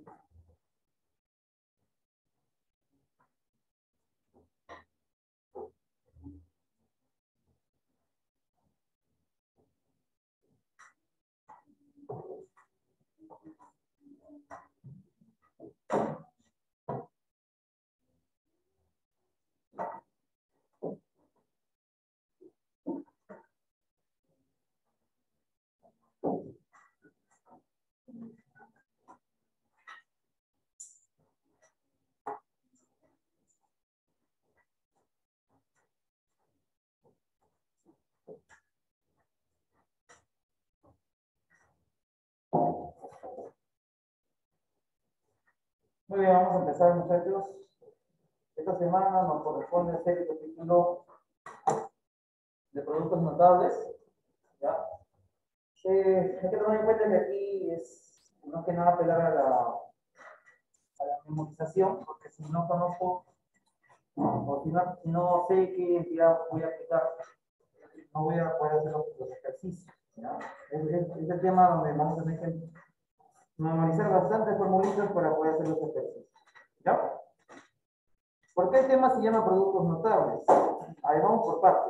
Muy bien, vamos a empezar, muchachos. Esta semana nos corresponde hacer el capítulo de productos notables. ¿Ya? Hay que tomar en cuenta que aquí es no que nada apelar a la memorización, porque si no conozco o si no sé qué entidad voy a aplicar, no voy a poder hacer los ejercicios. ¿Ya? Es el tema donde vamos a tener que memorizar bastantes formulitas para poder hacer los ejercicios. ¿Ya? ¿Por qué el tema se llama productos notables? Ahí vamos por partes.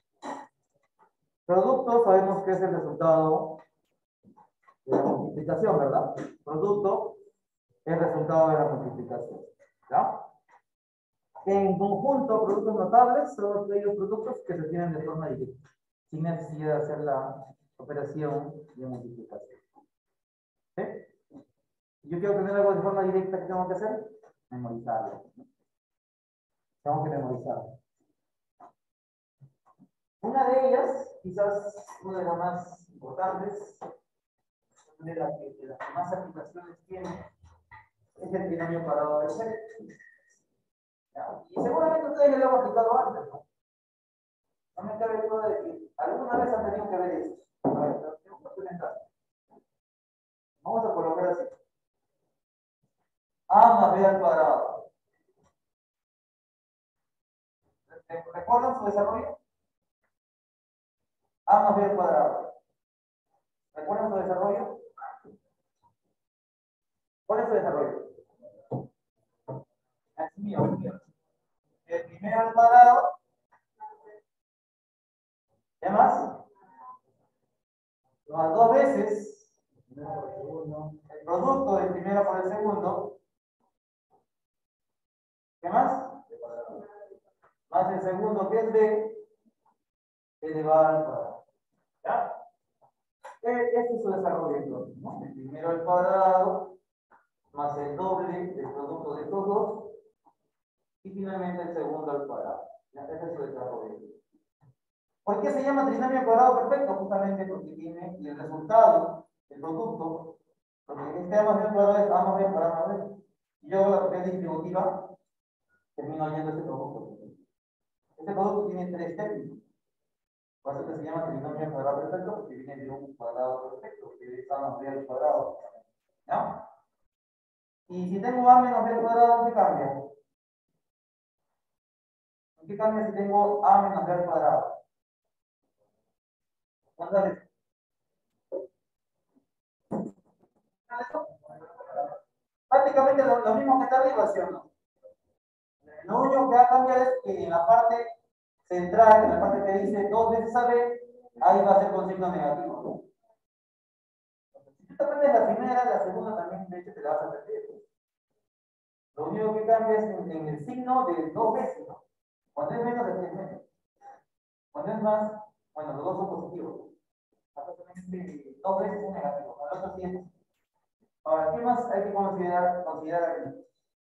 Producto sabemos que es el resultado de la multiplicación, ¿verdad? Producto es el resultado de la multiplicación. ¿Ya? En conjunto, productos notables son aquellos productos que se tienen de forma directa, sin necesidad de hacer la operación de multiplicación. ¿Sí? Yo quiero tener algo de forma directa, ¿qué tengo que hacer? Memorizarlo. Tengo que memorizarlo. Una de ellas, quizás una de las más importantes, de las que más aplicaciones tiene, es el binomio cuadrado perfecto. Y seguramente ustedes ya lo han aplicado antes, ¿no? No me cabe duda de que alguna vez han tenido que ver esto. A ver, tengo que implementar. Vamos a colocar así. A más B al cuadrado. ¿Recuerdan su desarrollo? A más B al cuadrado. ¿Recuerdan su desarrollo? ¿Cuál es su desarrollo? Es mío, es mío. El primero al cuadrado. ¿Qué más? Más dos veces el producto del primero por el segundo. ¿Qué más? Más el segundo que es B elevado al cuadrado. ¿Ya? Este es su desarrollo entonces, ¿no? El primero al cuadrado más el doble del producto de estos dos y finalmente el segundo al cuadrado. ¿Ya? Ese es su desarrollo. ¿Por qué se llama trinomio cuadrado perfecto? Justamente porque tiene el resultado, el producto, porque este A más B al cuadrado es A más B para A más B. Y yo la propiedad distributiva termino yendo este producto. Este producto tiene tres términos. Por eso que se llama trinomio cuadrado perfecto, porque viene de un cuadrado perfecto, que es A más B al cuadrado. ¿Ya? Y si tengo A menos B al cuadrado, ¿qué cambia? ¿En qué cambia si tengo A menos B al cuadrado? ¿Cuántas veces? Prácticamente lo mismo que está arriba, ¿sí o no? Lo único que va a cambiar es que en la parte central, en la parte que dice 2 veces A B, ahí va a ser con signo negativo. Si tú aprendes la primera, la segunda también, de hecho, te la vas a aprender. Lo único que cambia es en el signo de 2 veces, ¿no? Cuando es menos, es menos. Cuando es más, bueno, los dos son positivos. Absolutamente 2 veces es negativo, al otro sí es. Ahora, ¿qué más hay que considerar aquí?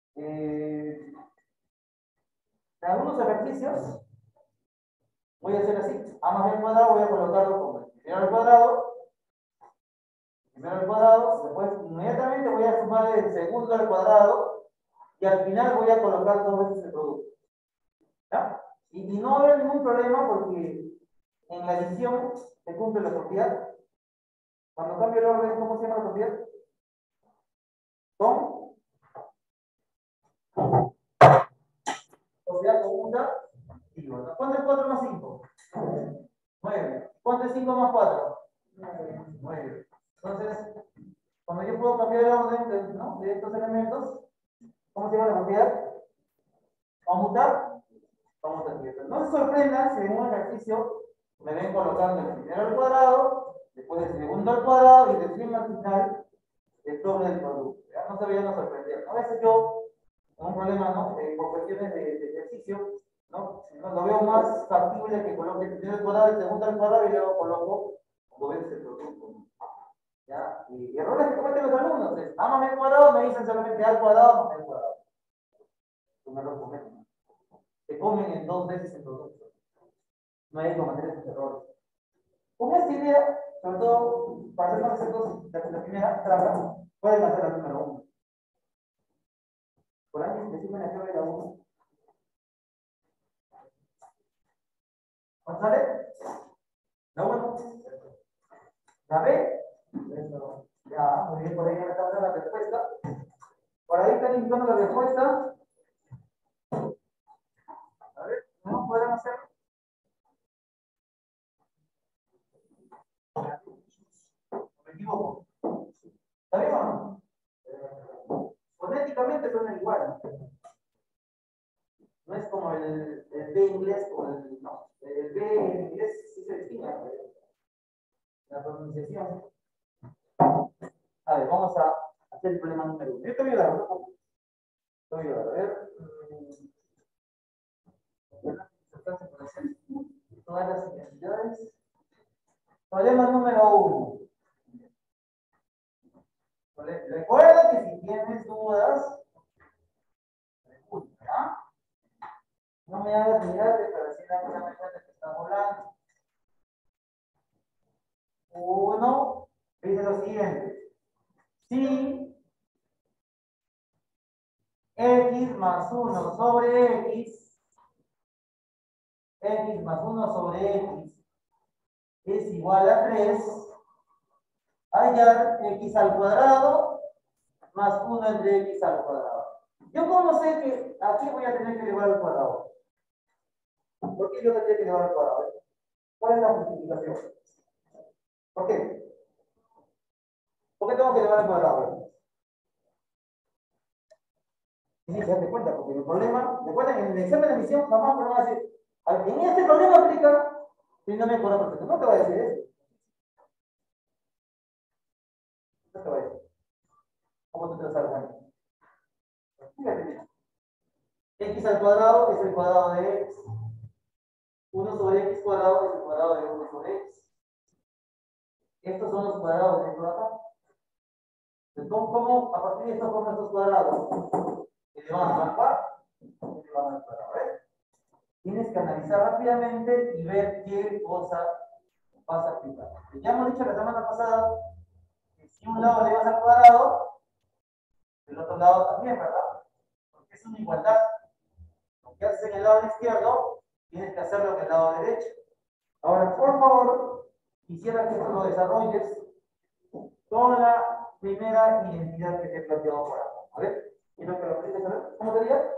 En algunos ejercicios voy a hacer así. A más b al cuadrado voy a colocarlo como el primero al cuadrado. Primero al cuadrado, después inmediatamente voy a sumar el segundo al cuadrado y al final voy a colocar 2 veces el producto. ¿Ya? Y no va a haber ningún problema porque en la adición se cumple la propiedad. Cuando cambio el orden, ¿cómo se llama la propiedad? Con propiedad conjunta. ¿Cuánto es 4 más 5? 9. ¿Cuánto es 5 más 4? 9. Entonces, cuando yo yo puedo cambiar el orden ¿no? de estos elementos. ¿Cómo se llama la propiedad? Conmutar. No se sorprendan si en un ejercicio me ven colocando el primero al cuadrado, después el segundo al cuadrado y recién al final el doble del producto. ¿Ya? No se vayan a sorprender. A veces yo, con un problema, ¿no? Por cuestiones de ejercicio, ¿no? Lo veo más factible que coloque el primero al cuadrado, el segundo al cuadrado y luego coloco dos veces el producto. ¿Ya? Y errores que cometen los alumnos es, ámame al cuadrado, me dicen solamente al cuadrado, ámame al cuadrado. Es un error cometen. Se comen en dos veces el producto. No hay que cometer esos errores. Con esta idea, sobre todo para hacer más exactos de la primera trama, pueden hacer la número 1. Por ahí decime la clave de la 1. ¿Cuál sale? La 1. ¿La B? Ya, muy bien, por ahí ya está dando la respuesta. Por ahí están indicando la respuesta. A ver, ¿no pueden hacer? Me equivoco. ¿Está bien o no? Fonéticamente suena igual. No es como el B inglés o el. No, el B en inglés sí se distingue. La pronunciación. A ver, vamos a hacer el problema número 1. Yo te voy a dar, ¿no? Te voy a dar, a ver. Todas las identidades. Problema número 1. Recuerda que si tienes dudas, pregunta. No me hagas mirarte para decir la cosa mejor que estamos hablando. 1 dice lo siguiente. Si x más 1 sobre x más 1 sobre x es igual a 3, hallar x al cuadrado más 1 entre x al cuadrado. Yo como sé que aquí voy a tener que elevar al cuadrado. ¿Por qué yo tendría que elevar al cuadrado? ¿Cuál es la justificación? ¿Por qué? ¿Por qué tengo que elevar al cuadrado? Y si se dan cuenta, porque el problema, recuerden, en el examen de admisión jamás me van a decir, en este problema aplica, si no me cuadra perfecto. No te va a decir eso. No te va a decir. ¿Cómo tú te vas a dar? Fíjate, x al cuadrado es el cuadrado de x. 1 sobre x cuadrado es el cuadrado de 1 sobre x. Estos son los cuadrados de esto de acá. Entonces, ¿cómo a partir de estos forman estos cuadrados? Elevando al cuadrado. Elevando al cuadrado. ¿Ves? Tienes que analizar rápidamente y ver qué cosa vas a aplicar. Ya hemos dicho la semana pasada que si un lado elevas al cuadrado, el otro lado también, ¿verdad? Porque es una igualdad. Lo que haces en el lado izquierdo, tienes que hacerlo en el lado derecho. Ahora, por favor, quisiera que esto lo desarrolles con la primera identidad que te he planteado por acá. A ver, quiero que lo apliques a ver. ¿Cómo sería?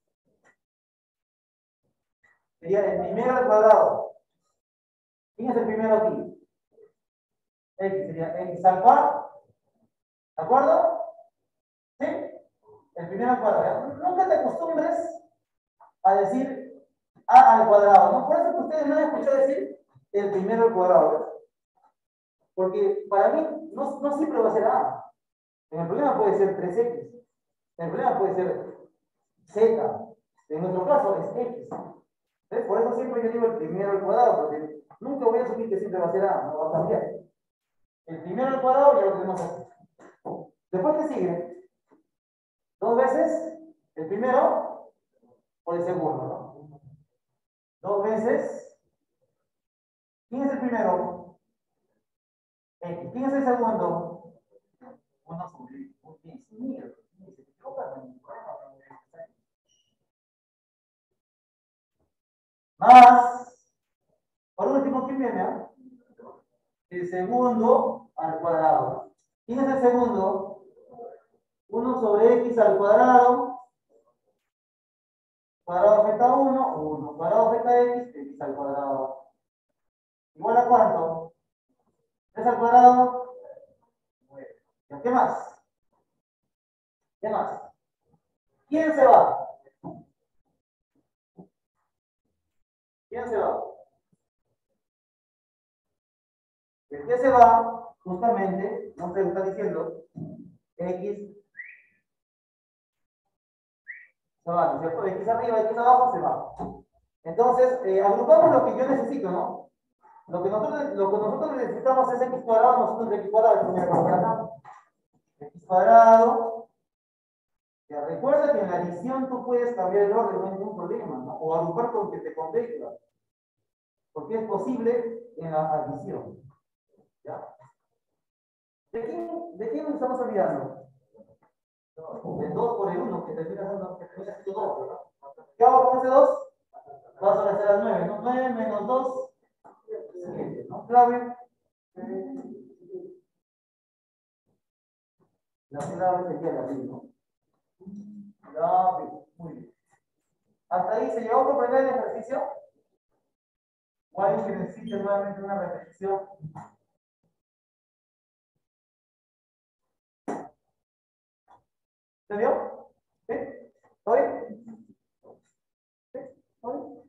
Sería el primero al cuadrado. ¿Quién es el primero aquí? X sería x al cuadrado. ¿De acuerdo? ¿Sí? El primero al cuadrado. Nunca te acostumbres a decir a al cuadrado, ¿no? Por eso que ustedes no han escuchado decir el primero al cuadrado, ¿verdad? Porque para mí no siempre va a ser a. En el problema puede ser 3x. En el problema puede ser z. En nuestro caso es x. ¿Ves? Por eso siempre yo digo el primero al cuadrado, porque nunca voy a asumir que siempre va a ser a, no va a cambiar. El primero al cuadrado ya lo tenemos aquí. Después, ¿qué sigue? Dos veces el primero por el segundo, ¿no? Dos veces. ¿Quién es el primero? X. ¿Quién es el segundo? Uno sobre X. Mira, se equivoca. Más. Por último, ¿quién viene? El segundo al cuadrado. ¿Quién es el segundo? 1 sobre x al cuadrado. Cuadrado beta 1, 1. Cuadrado beta x, x al cuadrado. ¿Igual a cuánto? 3 al cuadrado. 9. ¿Qué más? ¿Qué más? ¿Quién se va? ¿Quién se va? El que se va, justamente, no se lo está diciendo, X se va, ¿no es cierto? X arriba, X abajo se va. Entonces, agrupamos lo que yo necesito, ¿no? Lo que nosotros necesitamos es X cuadrado, nosotros X cuadrado, X cuadrado. Ya, recuerda que en la adición tú puedes cambiar el orden, no hay ningún problema, ¿no? O agrupar con que te convenga. Porque es posible en la adición. ¿Ya? ¿De quién nos estamos olvidando? Del 2 por el 1, que termina siendo 2, ¿verdad? ¿Qué hago con ese 2? Vas a hacer al 9, ¿no? 9 menos 2, 7, ¿no? Clave. La clave sería la B, ¿no? La B, muy bien. ¿Hasta ahí se llegó a comprender el ejercicio? ¿O alguien que necesite nuevamente una repetición? ¿Se vio? ¿Sí? ¿Todo bien? ¿Sí? ¿Todo bien?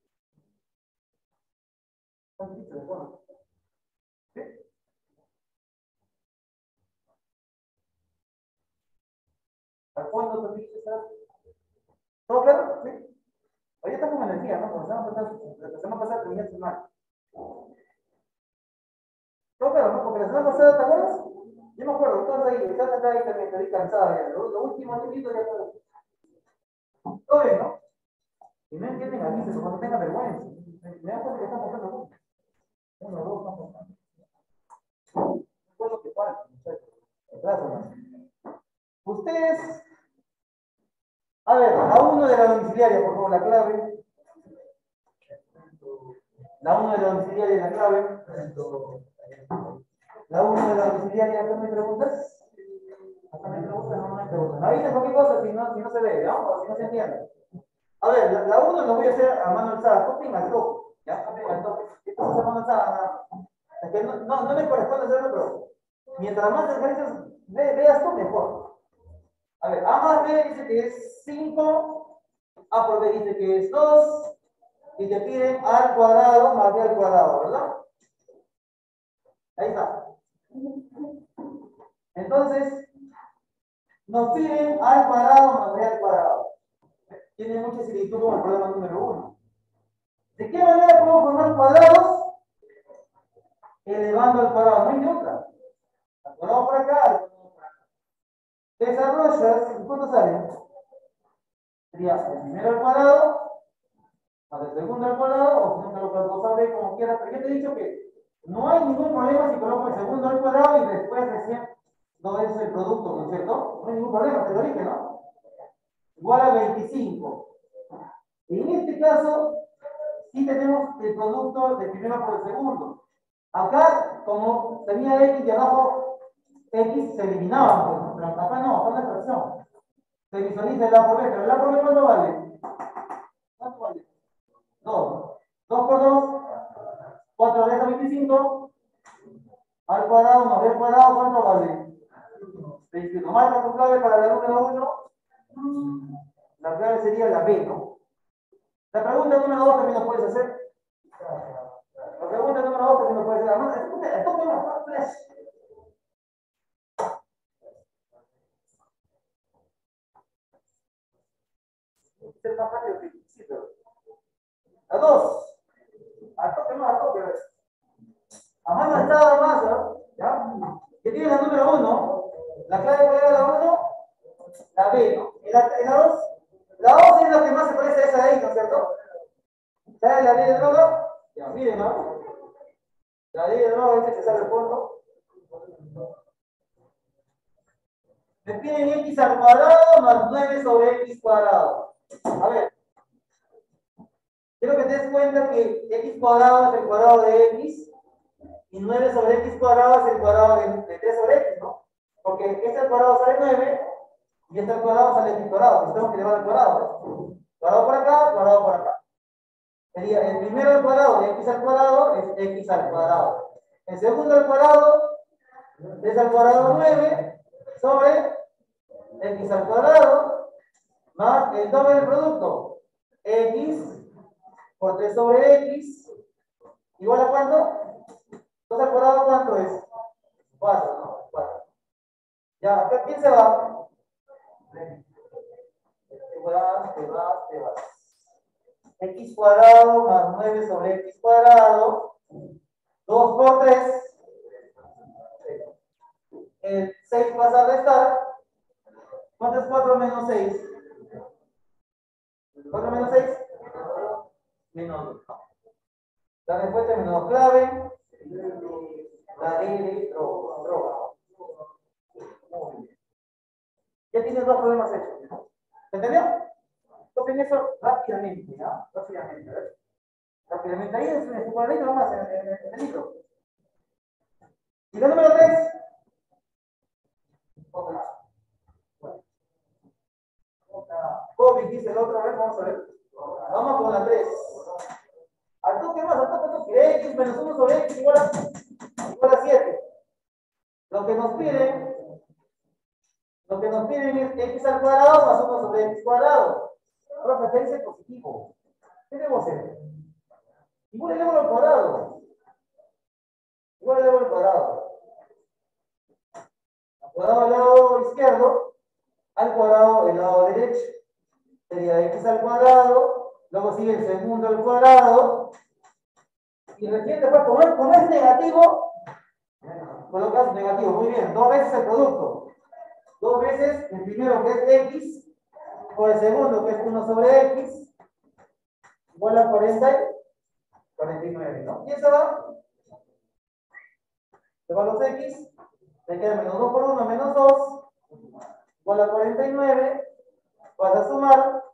¿Sí? ¿Al fondo también está? ¿Todo claro? ¿Sí? Hoy está con energía, ¿no? Como la semana pasada terminé su mal. ¿Todo claro, no? Porque la semana pasada, ¿te acuerdas? Yo me acuerdo, entonces ahí, estás acá ahí también, te vi cansado ya. Lo último, ya todo. Todo bien, ¿no? Si no entienden, avísense cuando tengan vergüenza. Me dan cuenta que están pasando mucho. Uno, dos, están pasando. ¿Qué es lo que falta, muchachos? Gracias. Ustedes, a ver, la 1 de la domiciliaria, por favor, la clave. La 1 de la domiciliaria, la clave. La 1 de la domiciliaria, ¿qué me preguntas? ¿Hasta me preguntas? No me preguntas. Avisen cualquier cosa si no se ve, ¿no? O si no se entiende. A ver, la 1 lo voy a hacer a mano alzada. Copien al toque. ¿Ya? Copien al toque. Esto es a mano alzada. Es que no me corresponde hacerlo, pero mientras más ejercicios veas tú, mejor. A ver, A más B dice que es 5, A por B dice que es 2, y te piden A al cuadrado más B al cuadrado, ¿verdad? Ahí está. Entonces, nos piden A al cuadrado más B al cuadrado. Tiene mucha similitud con el problema número 1. ¿De qué manera podemos formar cuadrados? Elevando al cuadrado, no hay de otra. Al cuadrado por acá, al cuadrado por acá. Desarrollas, ¿cuánto sale? Sería el primero al cuadrado, más el segundo al cuadrado, o si no colocas 2AB como quieras, pero yo te he dicho que no hay ningún problema si coloco el segundo al cuadrado y después recién no es el producto, ¿no es cierto? No hay ningún problema, te lo dije, ¿no? Igual a 25. En este caso, sí tenemos el producto del primero por el segundo. Acá, como tenía X y abajo X se eliminaban, pues, ¿no? Pero acá no, acá no es fracción. Se visualiza el A por B, pero el A por B ¿cuánto vale? ¿Cuánto vale? 2. 2 por 2, 4 veces 25, al cuadrado más B al cuadrado, ¿cuánto vale? 21. Marca tu clave para la número 1. La clave sería la B, ¿no? La pregunta número 2 también lo puedes hacer. La pregunta número 2 también lo puedes hacer. Además, esto es más fácil. Es más fácil que sí, pero. La 2. A toque más, a toque. A mano alzada más, ¿no? ¿Ya? ¿Qué tiene la número 1? La clave cuál era la 1? La B, ¿no? ¿Y la 2? La 2 es la que más se parece a esa de ahí, ¿no es cierto? ¿Sabe la ley de droga? Ya, miren, ¿no? La ley de droga dice que sale al fondo. Me piden x al cuadrado más 9 sobre x cuadrado. A ver. Quiero que te des cuenta que x cuadrado es el cuadrado de x y 9 sobre x cuadrado es el cuadrado de 3 sobre x, ¿no? Porque este al cuadrado sale 9 y este al cuadrado sale x cuadrado. Pues tengo que elevar al cuadrado, ¿no? Cuadrado por acá, cuadrado por acá. Sería el primero al cuadrado de x al cuadrado es x al cuadrado. El segundo al cuadrado es al cuadrado 9 sobre X al cuadrado más el doble del producto. X por 3 sobre X igual a ¿cuánto? 2 al cuadrado, ¿cuánto es? 4, ¿no? 4. Ya, ¿quién se va? Te vas. X cuadrado más 9 sobre X cuadrado. 2 por 3. El 6 pasa a restar. ¿Cuánto es 4 menos 6? 4 menos 6. Menos 2. La respuesta es menos clave. La droga. Muy bien. Ya tienes dos problemas hechos. ¿Entendió? Toquen eso rápidamente, ¿ya? Rápidamente, a ver. Rápidamente. Ahí es un cuadrito nomás en el libro. Y la número 3. COVID dice el otro, a ver, vamos a ver. Vamos con la 3. Al toque más, al toque. X menos 1 sobre X igual a 7. Lo que nos piden es X al cuadrado más 1 sobre X cuadrado. Profe, ¿qué dice positivo? ¿Qué debo hacer? Igual elevo al cuadrado. Igual elevo al cuadrado. Al cuadrado al lado izquierdo, al cuadrado del lado derecho. Sería X al cuadrado, luego sigue el segundo al cuadrado. Y recién después, como es negativo, colocas negativo. Muy bien, 2 veces el producto. 2 veces el primero que es X, por el segundo que es 1 sobre X, igual a 49, ¿no? ¿Y eso va? Se va los X, te queda menos 2 por 1, menos 2, igual a 49, vas a sumar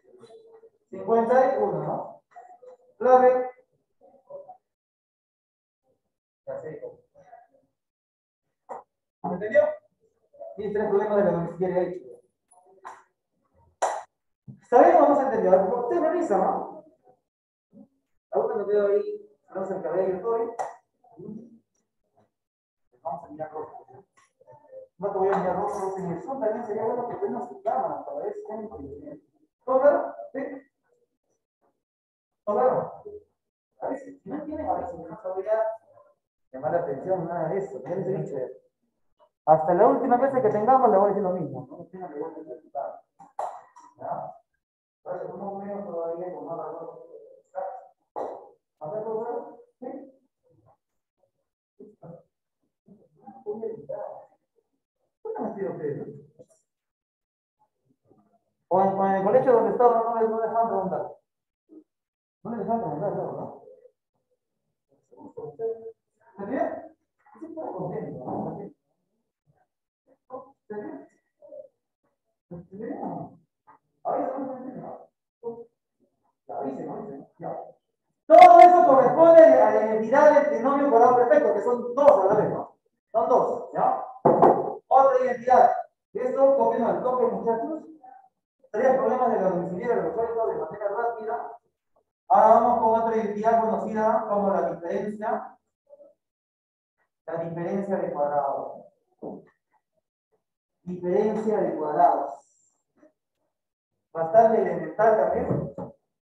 51, ¿no? Clave. Ya sé. ¿Me entendió? Tienes 3 problemas de la domiciliaria ahí. ¿Sabemos o no se entendió? Usted revisa, ¿no? Algunos lo veo ahí, tenemos el cabello todo bien. Vamos a mirar rojo. No te voy a mirar rojo en el Zoom, también sería bueno que tengas su cámara para ver si tienen conocimiento. ¿Todo claro? ¿Sí? ¿Todo claro? A veces, si no entienden, a veces no sabría llamar la atención, nada de eso. Ya les he dicho. Hasta la última vez que tengamos, le voy a decir lo mismo. No tengan que volver a preguntar. ¿Ya? Por eso, no menos todavía con más valor. ¿A ver, todo claro? ¿Sí? O en el colegio donde estaba, no les dejaban preguntar. No les dejaban preguntar, ¿no? ¿Está bien? Sí, está contento, ¿no? ¿Está bien? ¿Está bien? Todo eso corresponde a la identidad del trinomio cuadrado perfecto, que son 2 a la vez, ¿no? Son 2, ¿ya? Otra identidad. Esto, copiando al toque, muchachos. 3 problemas de la domiciliaria resueltos de manera rápida. Ahora vamos con otra identidad conocida como la diferencia. La diferencia de cuadrados. Diferencia de cuadrados. Bastante elemental también.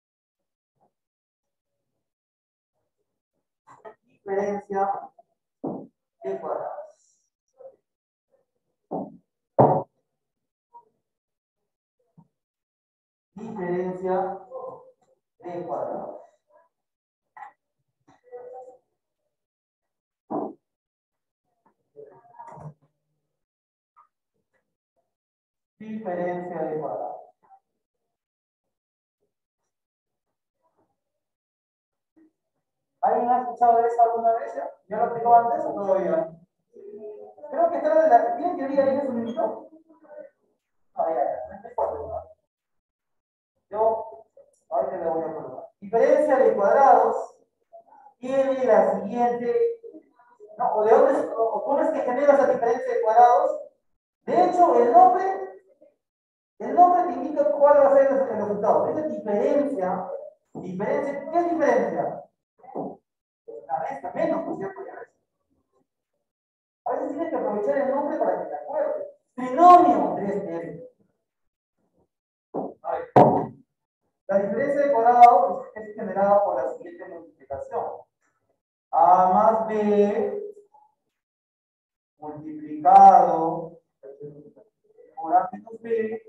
Diferencia de cuadrados. Diferencia de cuadrados. Diferencia de cuadrados. ¿Alguien ha escuchado de eso alguna vez? ¿Ya lo explicó antes o todavía? Creo que esta de la ¿tienen teoría ahí en su librito? No, ya. Yo ahorita le voy a probar. Diferencia de cuadrados tiene la siguiente. No, o de dónde, o cómo es que genera esa diferencia de cuadrados. De hecho, el nombre te indica cuál va a ser el resultado. Esa diferencia, ¿qué es diferencia? La resta, menos, por cierto, ya ves. A veces tienes que aprovechar el nombre para que te acuerdes. Trinomio, 3 de cuadrado es generado por la siguiente multiplicación. A más B multiplicado por A menos B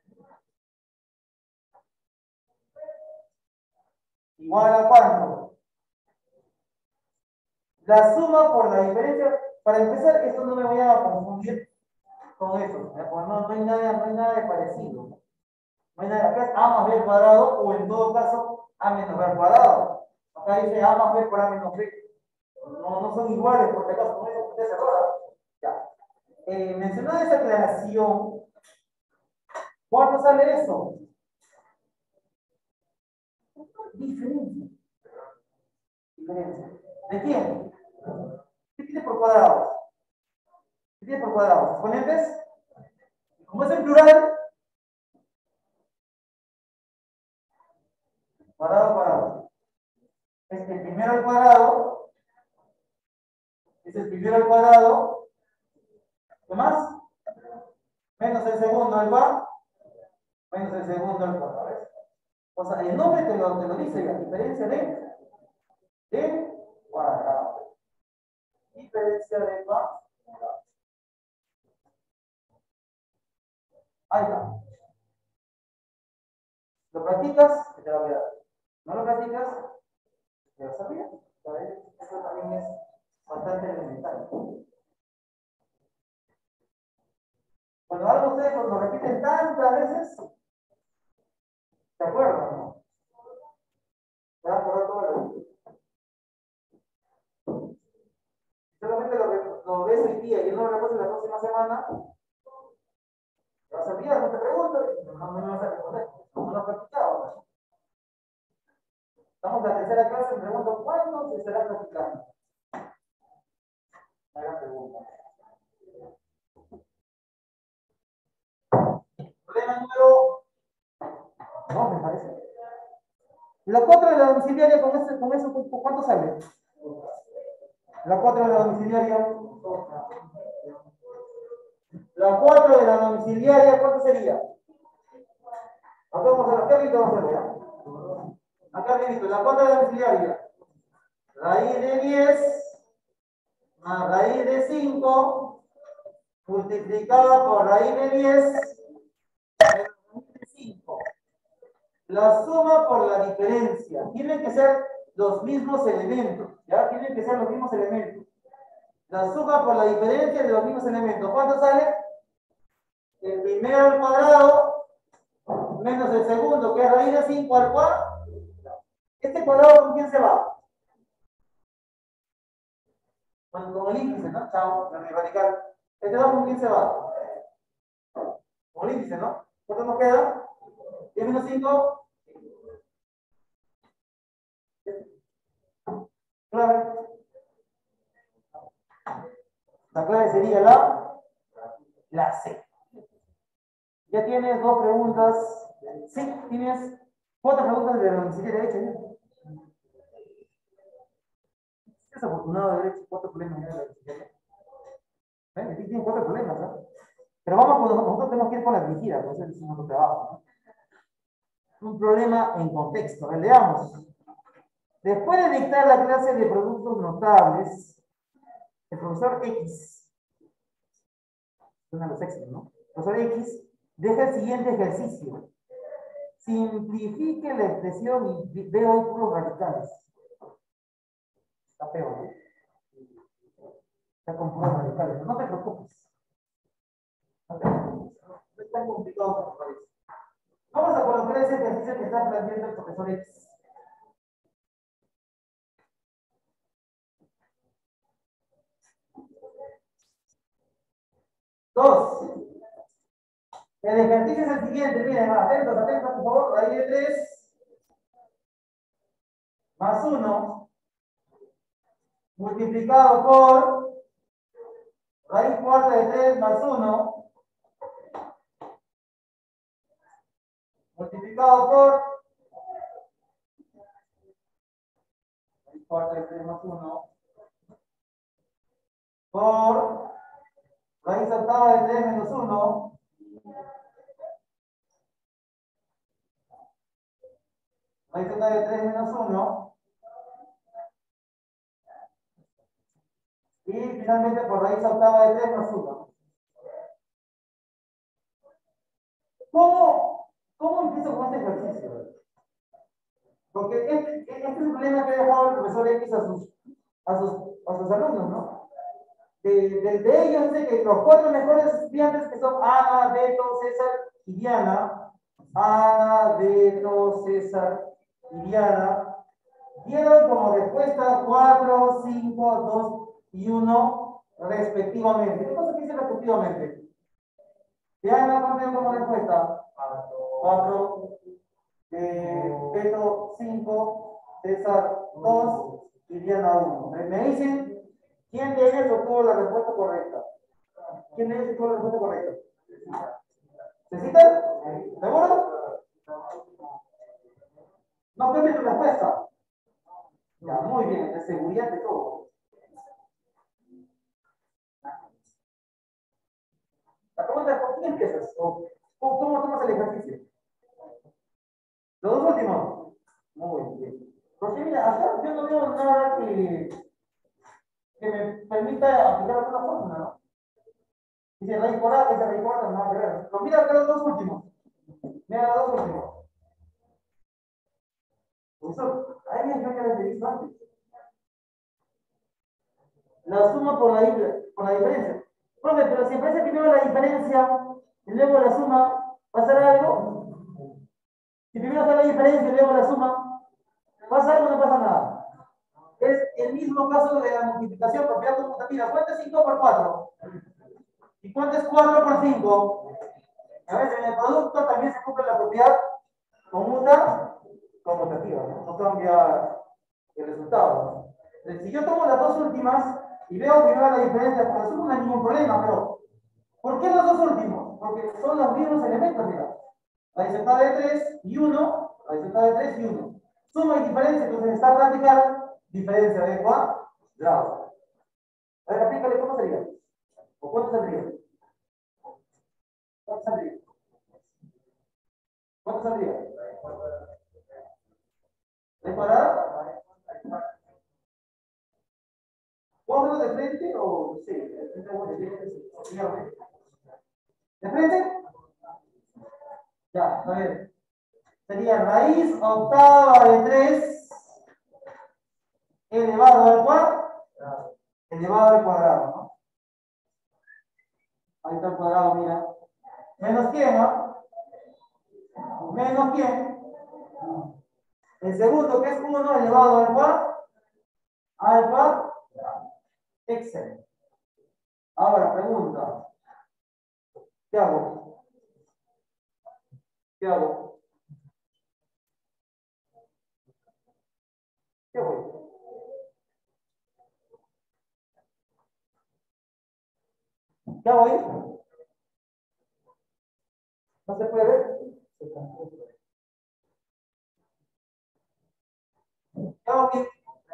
igual a ¿cuánto? La suma por la diferencia. Para empezar, esto no me voy a confundir con eso. Porque no hay nada de parecido. No hay nada. Acá es A más B al cuadrado o en todo caso A menos B al cuadrado. Acá dice A más B por A menos B. No son iguales, por si acaso, con eso usted se errora. Ya. Mencionada esa aclaración, ¿cuánto sale eso? Diferencia. Diferencia. ¿De quién? ¿Qué tiene por cuadrado? ¿Qué tiene por cuadrado? ¿Exponentes? Como es en plural, cuadrado. Es el primero al cuadrado. Es el primero al cuadrado. ¿Qué más? Menos el segundo al cuadrado. Menos el segundo al cuadrado. ¿Ves? O sea, el nombre te lo dice la diferencia de cuadrado. Diferencia de cuadrado. Ahí está. ¿Lo practicas? Que te va a quedar. ¿No lo practicas? ¿Te vas a olvidar? Eso también es bastante elemental. Cuando algo ustedes lo repiten tantas veces, ¿se acuerdan? ¿No? Se va a acordar todo el día. Solamente lo ves hoy día y no lo recuerdas la próxima semana, te vas a olvidar, no te pregunto, no me vas a responder. No lo has practicado. ¿No? Estamos en la tercera clase, me pregunto, ¿cuándo se estará practicando? Hagan pregunta. Problema número 2, me parece. La 4 de la domiciliaria, con eso ¿cuánto sale? La 4 de la domiciliaria. La 4 de la domiciliaria, ¿cuánto sería? Acá vamos a ver, acá vamos a ver. Acá visto, la 4 de la domiciliaria. Raíz de 10 más raíz de 5 multiplicado por raíz de 10 menos raíz de 5. La suma por la diferencia. Tienen que ser los mismos elementos. ¿Ya? Tienen que ser los mismos elementos. La suma por la diferencia de los mismos elementos. ¿Cuánto sale? El primero al cuadrado menos el segundo, que es raíz de 5 al cuadrado. ¿Este cuadrado con quién se va? Con el índice, ¿no? Chao, la radical. ¿Este va con quién se va? Con el índice, ¿no? ¿Cuánto nos queda? 10 menos 5. Clave. La clave sería la C. Ya tienes 2 preguntas. Sí, tienes 4 preguntas de la domicilio derecha. ¿Ya? Es afortunado de haber hecho 4 problemas de la domicilio. Aquí tienen 4 problemas, ¿no? Pero vamos, nosotros tenemos que ir con la dirigida, pues ese es nuestro trabajo, ¿no? Un problema en contexto. Leamos. Después de dictar la clase de productos notables, el profesor X, uno de los X, ¿no? El profesor X deja el siguiente ejercicio. Simplifique la expresión y veo puros radicales. Está feo, ¿no? Está con puros radicales. No te preocupes. No es tan complicado como parece. Vamos a colocar ese ejercicio que está planteando el profesor X. Dos. El ejercicio es el siguiente. Miren, atentos, por favor. Raíz de 3 más 1 multiplicado por raíz cuarta de 3 más 1 multiplicado por raíz cuarta de 3 más 1 por raíz octava de 3 menos 1 . Raíz cuadrada de 3 menos 1. Y finalmente por raíz octava de 3 más 1. ¿Cómo empiezo con este ejercicio? Porque este es el problema que ha dejado el profesor X a sus alumnos, ¿no? De ellos sé que los 4 mejores estudiantes que son Ana, Beto, César y Diana, Ana, Beto, César y Diana, dieron como respuesta 4, 5, 2 y 1 respectivamente. ¿Qué cosa que dice respectivamente? Diana, ¿cuánto dio como respuesta? 4, Beto 5, César 2 y Diana 1. Me dicen quién de ellos obtuvo la respuesta correcta. ¿Quién de ellos obtuvo la respuesta correcta? ¿Necesitas? ¿Seguro? No cambia tu respuesta. Ya, muy bien, de seguridad de todo. La pregunta es: ¿por quién empiezas? ¿O cómo tomas el ejercicio? Los dos últimos. Muy bien. Porque mira, acá yo no veo nada que me permita aplicar alguna fórmula, ¿no? Dice raíz cuadrada, dice raíz cuadrada, nada que ver. Pero mira acá los dos últimos. Mira los dos últimos. Profesor, ahí es lo que les he visto antes. La suma por la diferencia. Profe, pero si aparece primero la diferencia y luego la suma, ¿pasará algo? Si primero está la diferencia y luego la suma, ¿pasa algo o no pasa nada? Es el mismo caso de la multiplicación propiedad conmutativa. ¿Cuánto es 5 por 4? ¿Y cuánto es 4 por 5? A veces en el producto también se cumple la propiedad conmutativa, ¿no? No cambia el resultado, ¿no? Entonces, si yo tomo las dos últimas y veo primero la diferencia, por eso no hay ningún problema, pero ¿por qué los dos últimos? Porque son los mismos elementos, mira. Raíz octava de 3 y 1, raíz octava de 3 y 1. Suma y diferencia, entonces está a practicar diferencia de cuadrado. A ver, aplícale, ¿cómo sería? ¿O cuánto saldría? ¿Cuánto saldría? ¿Cuánto saldría? ¿De cuadrado? ¿Puedo hacerlo de frente o sí? ¿De frente? Ya, a ver. Sería raíz octava de 3 elevado al cuadrado. Elevado al cuadrado, ¿no? Ahí está el cuadrado, mira. ¿Menos quién, no? ¿Menos quién? El segundo, que es 1 elevado al cuadrado. Al cuadrado. Excelente. Ahora, pregunta. ¿Qué hago? ¿Qué hago? ¿Qué voy? ¿Qué hago ahí? ¿No se puede ver? ¿Qué hago aquí?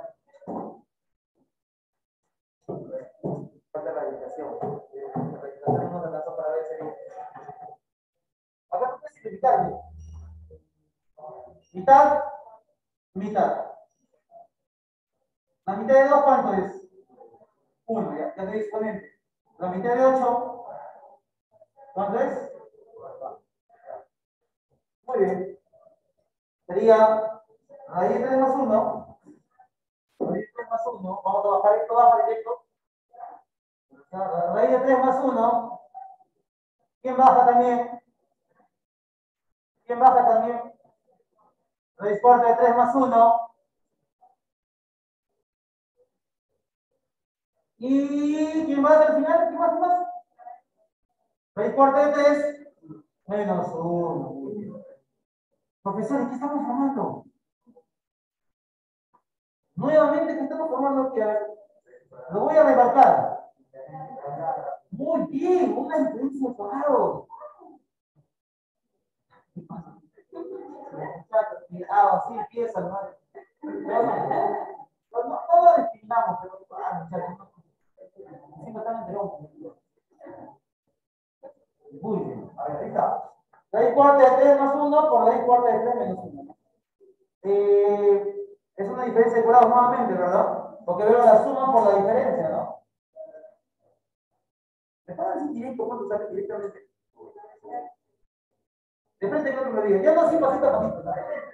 Falta la habitación. La habitación no me alcanzó para ver ese. Acá no puedes simplificar. Mitad, mitad. La mitad de 2, ¿cuánto es? 1, ya estoy exponente. La mitad de 8, ¿cuánto es? Muy bien. Sería raíz de 3 más 1. Raíz de 3 más 1. Vamos a bajar esto baja directo. Raíz de 3 más 1. ¿Quién baja también? ¿Quién baja también? Raíz cuarta de 3 más 1. ¿Y quién más al final? ¿Quién más? ¿Quién más? Raíz cuarta de 3 menos 1. Profesores, ¿qué estamos formando? Nuevamente, ¿qué estamos formando aquí? Lo voy a remarcar. Muy bien, una diferencia de cuadrados. Sí, empieza, ¿no? No lo definamos, pero muchachos, sí, no. Muy bien, a ver, ahí está. Raíz cuarta de 3 más 1 por raíz cuarta de 3 menos 1. Es una diferencia de cuadrados nuevamente, ¿verdad? Porque veo la suma por la diferencia, ¿no? ¿Me puedo decir directo cuánto sale directamente? De frente creo que me diga. Ya no así pasito a pasito.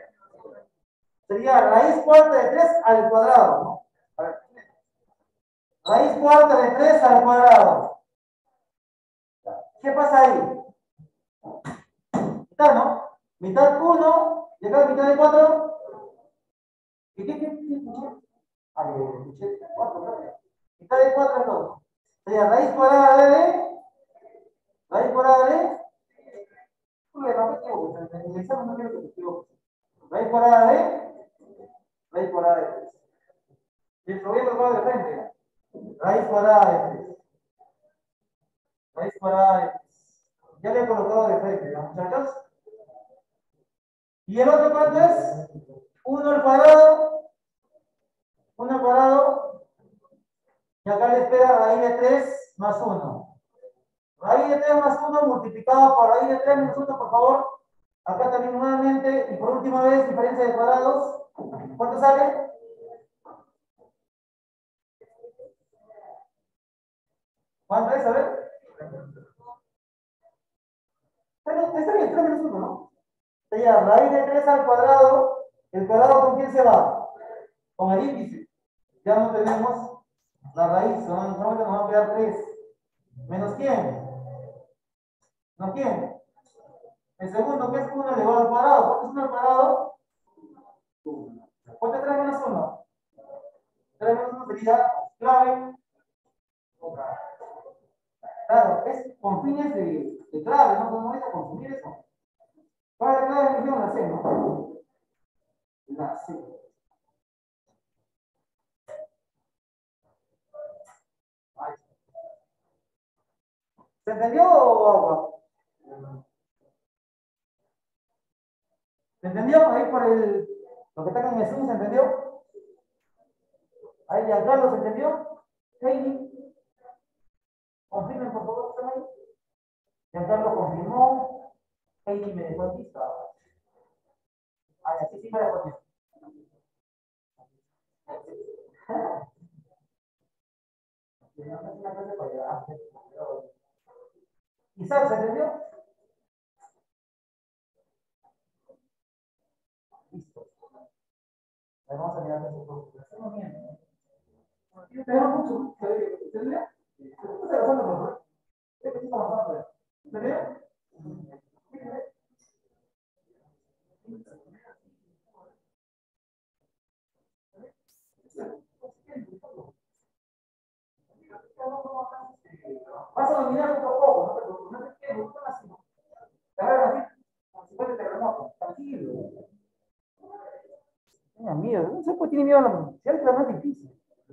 Sería raíz cuarta de 3 al cuadrado, ¿no? A ver. Raíz cuarta de 3 al cuadrado. ¿Qué pasa ahí? Mitad, ¿no? Mitad 1 y acá mitad de 4. ¿Y qué escuché? Ah, escuché 4, ¿no? Mitad de 4 es 2. Sería raíz cuadrada de. Raíz cuadrada de. No me equivoco, en el examen no quiero que te equivoques. Raíz cuadrada de. Raíz cuadrada de 3. Y lo voy a colocar de frente. Raíz cuadrada de 3. Raíz cuadrada de 3. Ya le he colocado de frente, ¿ya, muchachos? ¿Y el otro cuánto es? 1 al cuadrado. 1 al cuadrado. Y acá le espera raíz de 3 más 1. Raíz de 3 más 1 multiplicado por raíz de 3 menos 1, por favor. Acá también nuevamente. Y por última vez, diferencia de cuadrados. ¿Cuánto sale? ¿Cuánto es? A ver. Pero está bien, 3 menos 1, ¿no? Sería raíz de 3 al cuadrado. ¿El cuadrado con quién se va? Con el índice. Ya no tenemos la raíz. Solamente nos va a quedar 3. ¿Menos quién? ¿No quién? El segundo, ¿qué es 1 elevado al cuadrado? ¿Cuánto es 1 al cuadrado? 1. ¿Cuánto es 3 menos 1? 3 menos 1 sería clave. Claro, es con fines de clave, no podemos ir a consumir eso. ¿Cuál es la clave de misión? La C, ¿no? La C. Ahí. ¿Se entendió, agua? ¿Se entendió? Ahí por lo que está en el Zoom, ¿se entendió? Ahí ya Carlos, ¿se entendió? Heidi, confirmen por favor, ¿están ahí? Giancarlo confirmó. Heidi me dejó aquí. Ay, así sí me dejó aquí. Isaac, ¿se entendió? Listo. Vamos a mirar eso por hacemos bien. Tenemos mucho. ¿Se entendió? ¿Cómo se razona, por favor? ¿Qué te está pasando? ¿Se entendió? Vas a dominar poco a poco, no te preocupes, no te quedes, no te así. Te agarras así, como si fuese terremoto, tranquilo. Tenga miedo, no sé por qué tiene miedo a la mujer. Si algo es más difícil.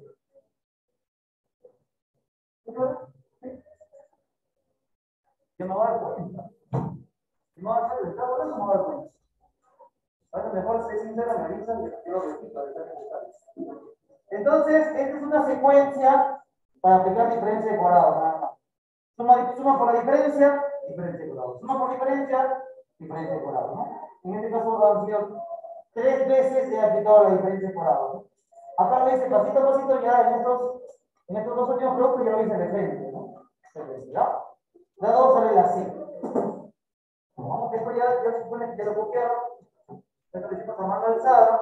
Yo me voy a dar cuenta. Si me voy a hacer el estado, eso me voy a dar cuenta. Ahora mejor ser sincero, me avisan que yo lo repito. Entonces, esta es una secuencia para aplicar diferencia de cuadrado, nada más. Suma por la diferencia, diferencia de cuadrado. Suma por diferencia, diferencia de cuadrado, ¿no? En este caso han sido 3 veces he aplicado la diferencia de cuadrado, ¿no? Acá lo hice pasito a pasito, ya en estos dos últimos productos ya lo hice de frente, ¿no? ¿Ya? La 2 sale la C. Vamos que esto ya se supone que ya lo copiaron. Esto lo hicimos a mano alzada.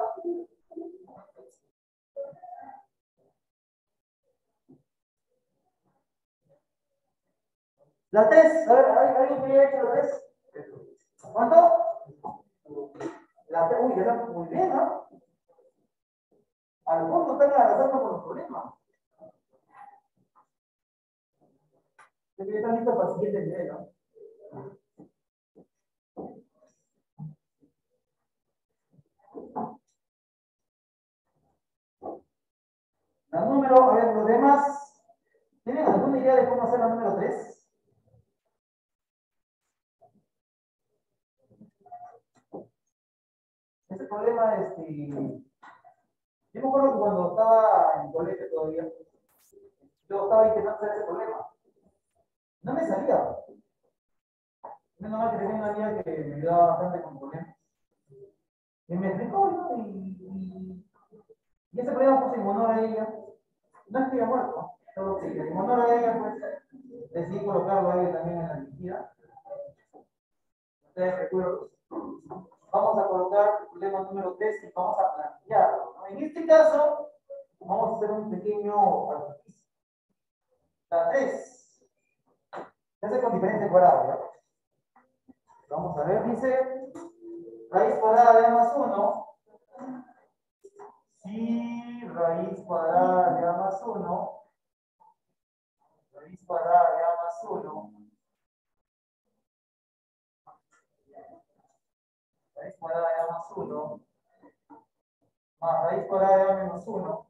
La 3, a ver, ¿alguien que haya hecho la 3? ¿Cuánto? La 3, uy, ya está muy bien, ¿no? Al fondo están arrasando con los problemas. Ya están listos para el siguiente nivel, ¿no? La número, a ver, los demás, ¿tienen alguna idea de cómo hacer la número 3? Ese problema, yo me acuerdo que cuando estaba en colegio todavía, yo estaba intentando hacer ese problema. No me salía. Menos mal que tenía una amiga que me ayudaba bastante con problemas. Y me explicó, ¿no? Y ese problema puse en honor a ella. No es que haya muerto, solo que en honor a ella, pues, decidí colocarlo a ella también en la liquida. Ustedes recuerdo. Vamos a colocar el problema número 3 y vamos a plantearlo, ¿no? En este caso, vamos a hacer un pequeño artificio. La 3. Se hace con diferencia cuadrada, ¿ya? Vamos a ver, dice raíz cuadrada de A más 1. Si raíz cuadrada de A más 1, raíz cuadrada de A más 1, raíz cuadrada de A más 1, más raíz cuadrada de A menos 1,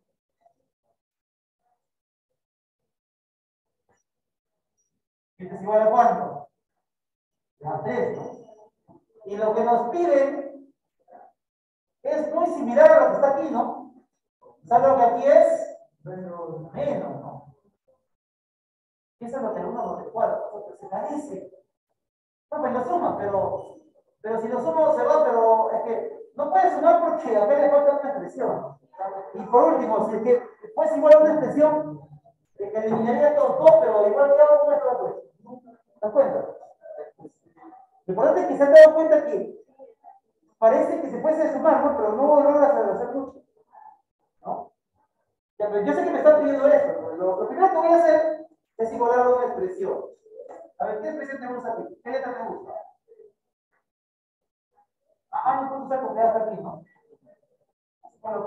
esto es igual a ¿cuánto? A 3, ¿no? Y lo que nos piden es muy similar a lo que está aquí, ¿no? Salvo que aquí es menos, ¿no? Eso es lo que el 1 lo cuadro, se parece. No, pues lo suma, pero si lo sumo se va, pero es que no puede sumar porque a ver le falta una expresión. Y por último, si es que fuese igual a una expresión, que eliminaría todo, pero igual que hago, ¿cómo es la pues? ¿Te das cuenta? Lo importante es que se han dado cuenta que parece que se puede sumar, ¿no? Pero no logras hacer mucho, ¿no? Ya, pero yo sé que me están pidiendo eso, ¿no? Lo primero que voy a hacer es igualar una expresión. A ver, ¿qué expresión te gusta aquí? ¿Qué letra te gusta? No puedo usar porque hasta aquí, ¿no? Bueno,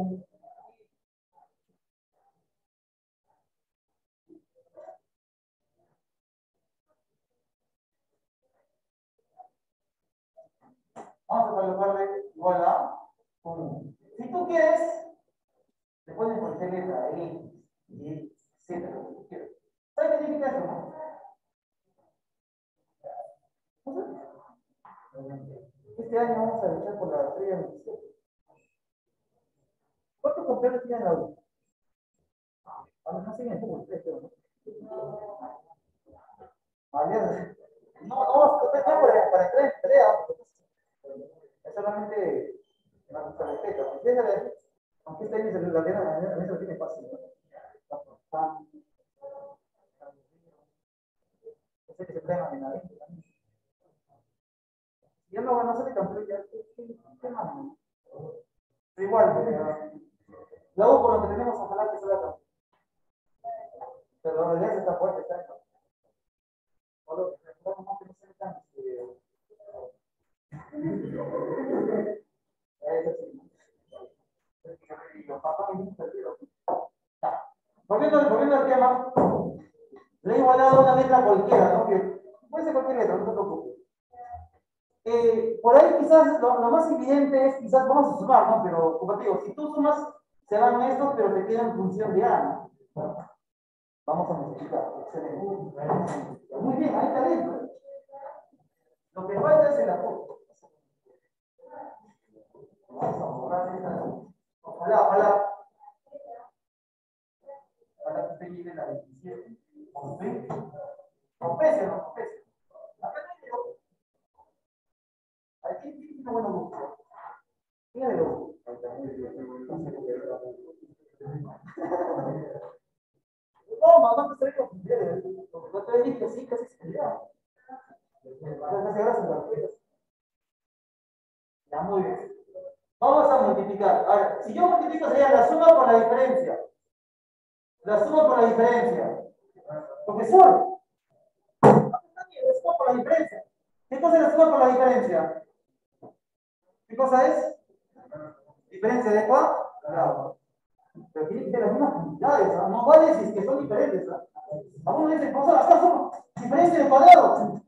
vamos a colocarle igual a 1. Si tú quieres, le pones cualquier letra, E, Y, Z, lo que tú quieras. ¿Sabes qué significa eso, no? Este año vamos a luchar por la estrella 27. ¿Cuántos campeones tienen la U? No sé en el fútbol, pero no. No, para entrar en pelea, es solamente una respeta. Aunque este año la guerra lo tiene fácil, ¿no? Sé que se traen en la venta también. Si yo no van a ser campeón, ya, ¿qué más? Pero igual, luego por lo que tenemos, ojalá que se haga. Pero la realidad está fuerte, está. Solo que no se tan. Volviendo al tema, le he igualado una letra cualquiera, ¿no? Que puede ser cualquier letra, no te preocupes. Por ahí quizás lo más evidente es, quizás vamos a sumar, ¿no? Pero, como te digo, si tú sumas, se van estos, pero te quedan en función de A, ¿no? Bueno, vamos a multiplicar. Excelente. Muy bien, ahí está dentro. Lo que falta es el apoyo. Vamos a borrar esta. Ojalá que usted llegue a la 27. ¿Con 20? ¿Con pese o no con pese? Acá no hay de aquí tiene buena búsqueda. Tiene de loco. No te estoy confundiendo. No te dije que sí, casi se quería. Ya, muy bien. Vamos a multiplicar. Ahora, si yo multiplico sería la suma por la diferencia. La suma por la diferencia. Profesor, la suma por la diferencia. ¿Qué cosa es la suma por la diferencia? ¿Qué cosa es? ¿Diferencia de cuál? Claro. Pero tiene que ser las mismas unidades, ¿no? No vale si es que son diferentes, ¿no? Algunos dicen, profesor, acá son diferencia de cuadrado.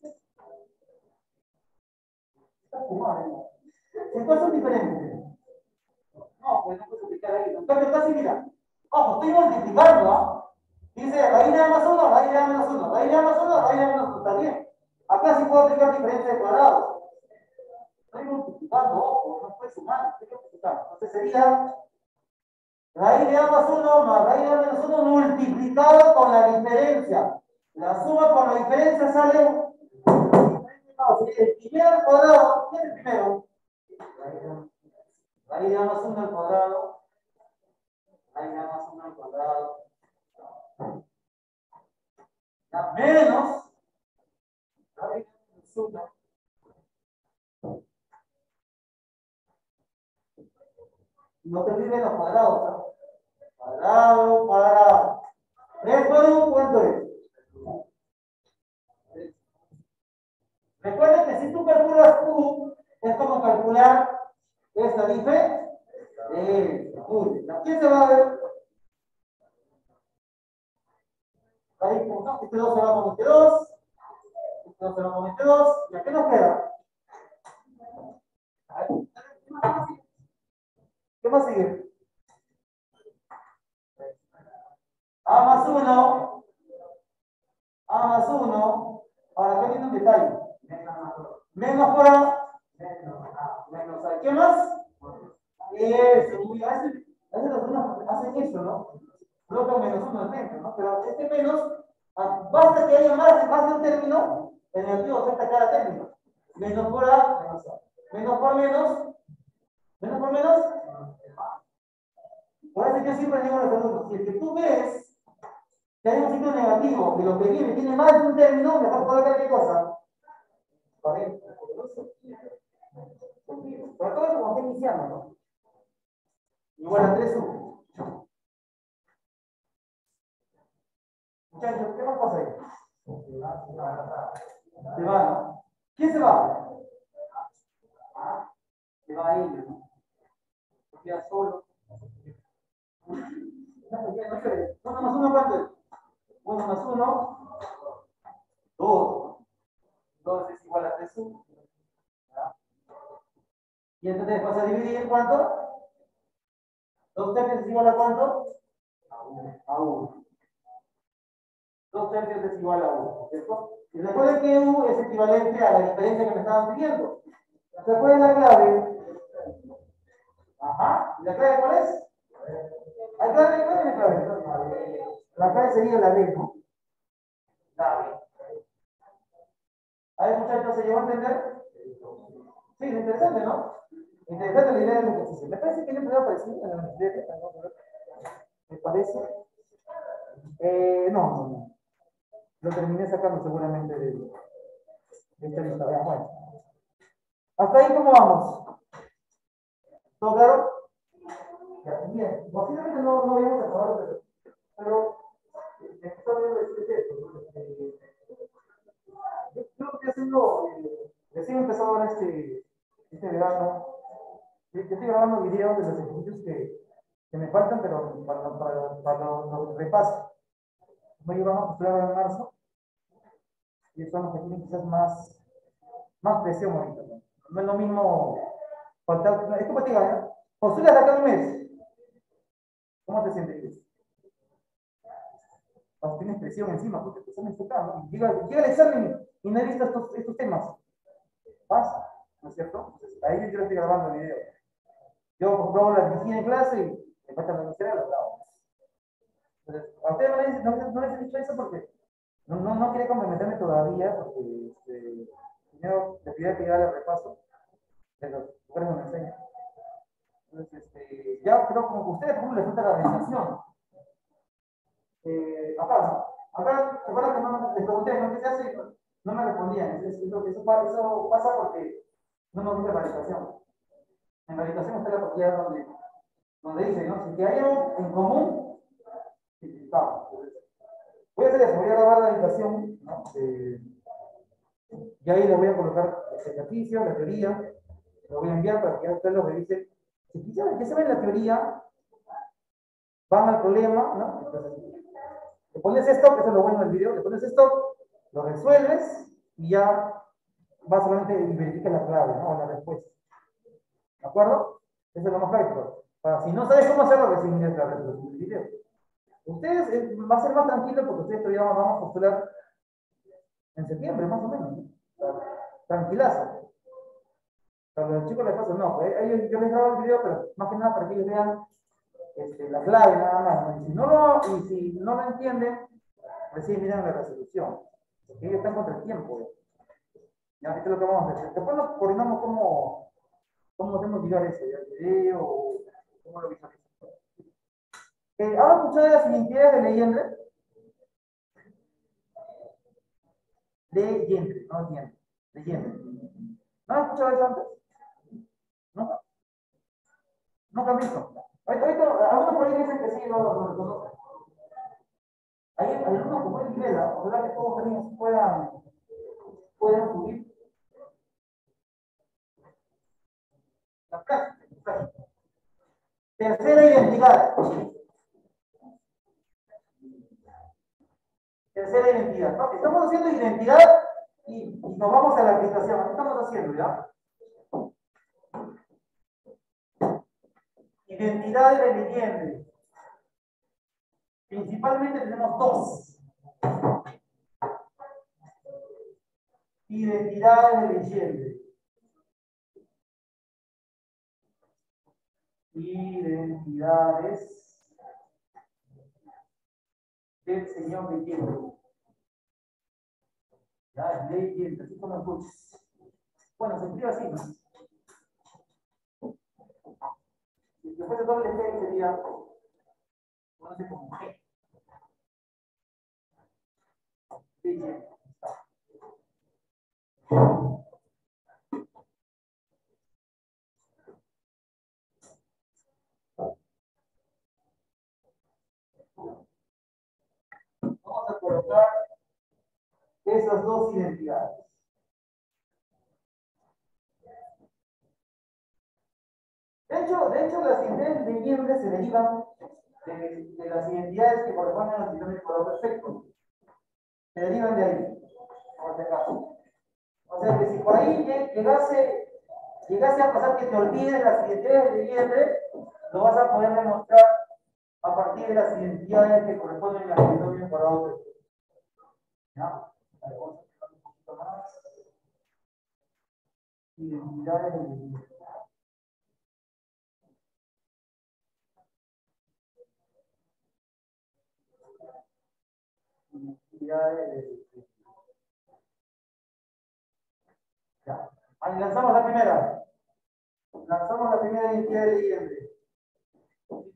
Entonces son diferentes. No, pues no puedes aplicar ahí. En cambio, casi mira. Ojo, estoy multiplicando, ¿no? Dice raíz de A más 1, raíz de A menos 1, raíz de A más 1, raíz de A menos 1. Está bien. Acá sí puedo aplicar diferencia de cuadrados. Estoy multiplicando, ojo, no puede sumar, estoy multiplicando. Entonces sería raíz de A más 1 más raíz de A menos 1 multiplicado con la diferencia. La suma con la diferencia sale. No, si el primero al cuadrado, ¿qué es el primero? Raíz de A más 1 al cuadrado. Raíz de A más 1 al cuadrado. Ya, menos raíz de más 1. No te olvides los cuadrados, ¿no? Cuadrado, cuadrado. 3 por 1, ¿cuánto es? Recuerda que si tú calculas Q, es como calcular esta diferencia. ¿Quién se va a ver? Ahí, ¿no? Este 2 se va con este 2. Este 2 se va con este 2. ¿Y a qué nos queda? ¿Qué más sigue? A más 1. A más 1. Ahora, acá viene un detalle. Menos por A. Menos A. ¿Qué más? Eso, muy bien. A veces los alumnos hacen eso, ¿no? Colocan menos 1 al menos, ¿no? Pero este menos, basta que haya más de un término, el negativo afecta a cada término. Menos por A, menos A. Menos por menos. Menos por menos. Por eso yo siempre digo a los alumnos, si es que tú ves que hay un signo negativo y lo que viene tiene más de un término, mejor colocar qué cosa. 40. Pero todo es como está iniciando, ¿no? Igual a 3U. Muchachos, ¿qué más pasa ahí? Se va, ¿no? ¿Quién se va? Se va ahí, ¿no? Se queda solo. Uno más uno, ¿cuánto es? 1 más 1, 2. 2 es igual a 3U. Y entonces vas a dividir ¿cuánto? 2 tercios es igual a ¿cuánto? A 1. 2 tercios es igual a 1, ¿cierto? Y recuerden que U es equivalente a la diferencia que me estaban pidiendo. ¿Recuerden la clave? Ajá. ¿Y la clave cuál es? ¿Hay clave? ¿La clave? La clave sería la B, ¿no? La B. A ver, muchachos, ¿se llevó a entender? Sí, es interesante, ¿no? Interesante la idea del ejercicio. Me parece que le he aparecido en la universidad. ¿Me parece? No. Lo terminé sacando seguramente de esta lista. Bueno. ¿Hasta ahí cómo vamos? ¿Todo claro? Bien. Posiblemente no vayamos a acabar, pero está bien decir esto. Yo lo que estoy haciendo, recién empezado ahora este verano. Yo estoy grabando videos de los ejercicios que me faltan, pero para los repasos. Voy a vamos a postular en marzo y son los que tienen quizás más presión ahorita, ¿no? No es lo mismo faltar. Es como te digo, ¿eh? Postulas de acá a un mes. ¿Cómo te sientes? Tienes presión encima porque te están enfocando, ¿no? Llega el examen y no he visto estos temas. Pasa, ¿no es cierto? Entonces, ahí yo estoy grabando el video. Yo compruebo la dirigida en clase y me falta la inicial y lo grabo. Entonces, a ustedes no les he dicho eso porque no quería comprometerme todavía, porque primero les quería que haga el repaso de los lugares donde enseño. Entonces, ya creo como que a ustedes, ¿cómo les falta la organización? Acá, ¿se acuerdan que no les pregunté, ¿no? ¿Qué se hace? No me respondían. Eso pasa porque no nos dice validación. En validación está la partida donde dice, ¿no? Si hay algo en común, identificamos. Voy a hacer eso, voy a grabar la invitación, ¿no? Y ahí le voy a colocar el ejercicio, la teoría, lo voy a enviar para que ustedes lo revisen. Si quisieran que se vea la teoría, van al problema, ¿no? Entonces, le pones esto, que eso es lo bueno del video, le pones esto, lo resuelves y ya vas solamente y verificas la clave, ¿no? O la respuesta. ¿De acuerdo? Eso es lo más práctico. Para si no sabes cómo hacerlo, recién mira la resolución del video. Ustedes va a ser más tranquilo porque ustedes todavía vamos a postular en septiembre, más o menos, ¿no? Tranquilazo. Para los chicos les pasa, no, ellos, yo les grabo el video, pero más que nada para que ellos vean la clave nada más, ¿no? Y si no lo entienden, recién miran la resolución. Porque ellos están contra el tiempo. Ya, esto es lo que vamos a hacer. Después nos coordinamos ¿Cómo hacemos llegar eso? ¿Ya video o cómo lo visualizamos? ¿Han escuchado de las identidades de Legendre? Legendre, no Legendre. Legendre. ¿No han escuchado eso antes? ¿No? ¿Nunca han visto? Ahorita, algunos por ahí dicen que sí, lo reconocen. Hay algunos como el nivel, ojalá que todos también puedan subir la práctica. Tercera identidad. Tercera identidad. ¿No? Estamos haciendo identidad y nos vamos a la aplicación. ¿Qué estamos haciendo ya? Identidades de Legendre. Principalmente tenemos dos. Identidades de Legendre. Identidades del señor Legendre. Ya, Legendre, así como escuchas. Bueno, se escribe así, ¿no? Si fuese doble G sería, no sé, como G. Legendre. Vamos a colocar esas dos identidades. De hecho las identidades de Legendre se derivan de las identidades que corresponden a los sistemas de color perfecto. Se derivan de ahí, por este caso. O sea que si por ahí llegase a pasar que te olvides las identidades de Legendre, lo vas a poder demostrar a partir de las identidades que corresponden al polinomio cuadrado perfecto. ¿Ya? Vamos a explicar un poquito más. Identidades de Legendre. Identidades de Legendre. Ya. Ahí lanzamos la primera. Lanzamos la primera identidad de Legendre. Si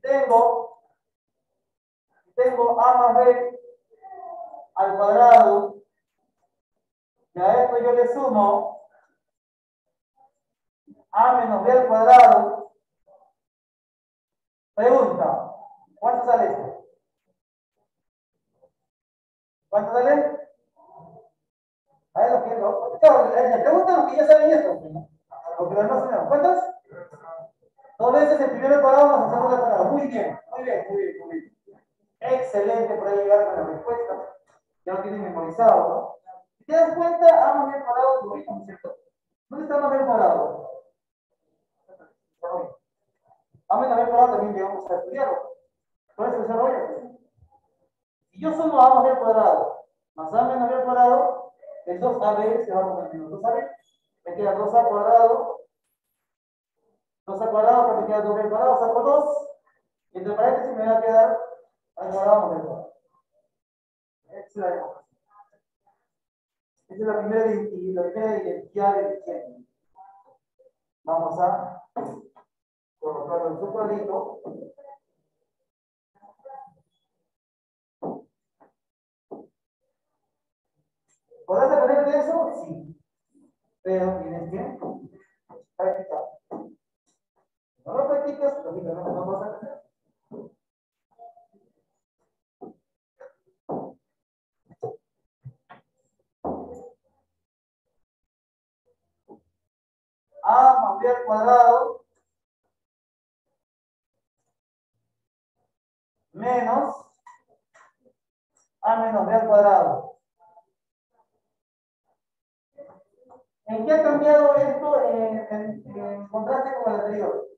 tengo a más b al cuadrado, y a esto yo le sumo a menos b al cuadrado, pregunta, ¿cuánto sale esto? ¿Cuánto sale? A ver, la pregunta es lo que ya saben esto, porque lo demás no. ¿Cuántos? Dos veces el primer cuadrado nos hacemos el cuadrado. Muy bien, muy bien, muy bien, muy bien. Excelente por ahí llegar con la respuesta. Ya lo tienen memorizado, ¿no? Si te das cuenta, A más B al cuadrado es lo mismo, ¿no es cierto? ¿Dónde está A más B al cuadrado? A menos B al cuadrado también llegamos a estudiarlo. Por eso se desarrolla. Si yo sumo A más B al cuadrado más A menos B al cuadrado, el 2AB se va con el menos 2AB. Me queda 2A cuadrado. 2A cuadrado, que me queda 2B al cuadrado, saco 2. Y entre paréntesis me va a quedar al cuadrado más B al cuadrado. Esa es la demostración. Esa es la primera identidad del Legendre. Vamos a colocarlo en su cuadrito. ¿Podrás aprender de eso? Sí. Pero tienes que practicar. Si no lo practicas, lógicamente no vas a aprender. A más B al cuadrado menos A menos B al cuadrado. ¿En qué ha cambiado esto en contraste con el anterior?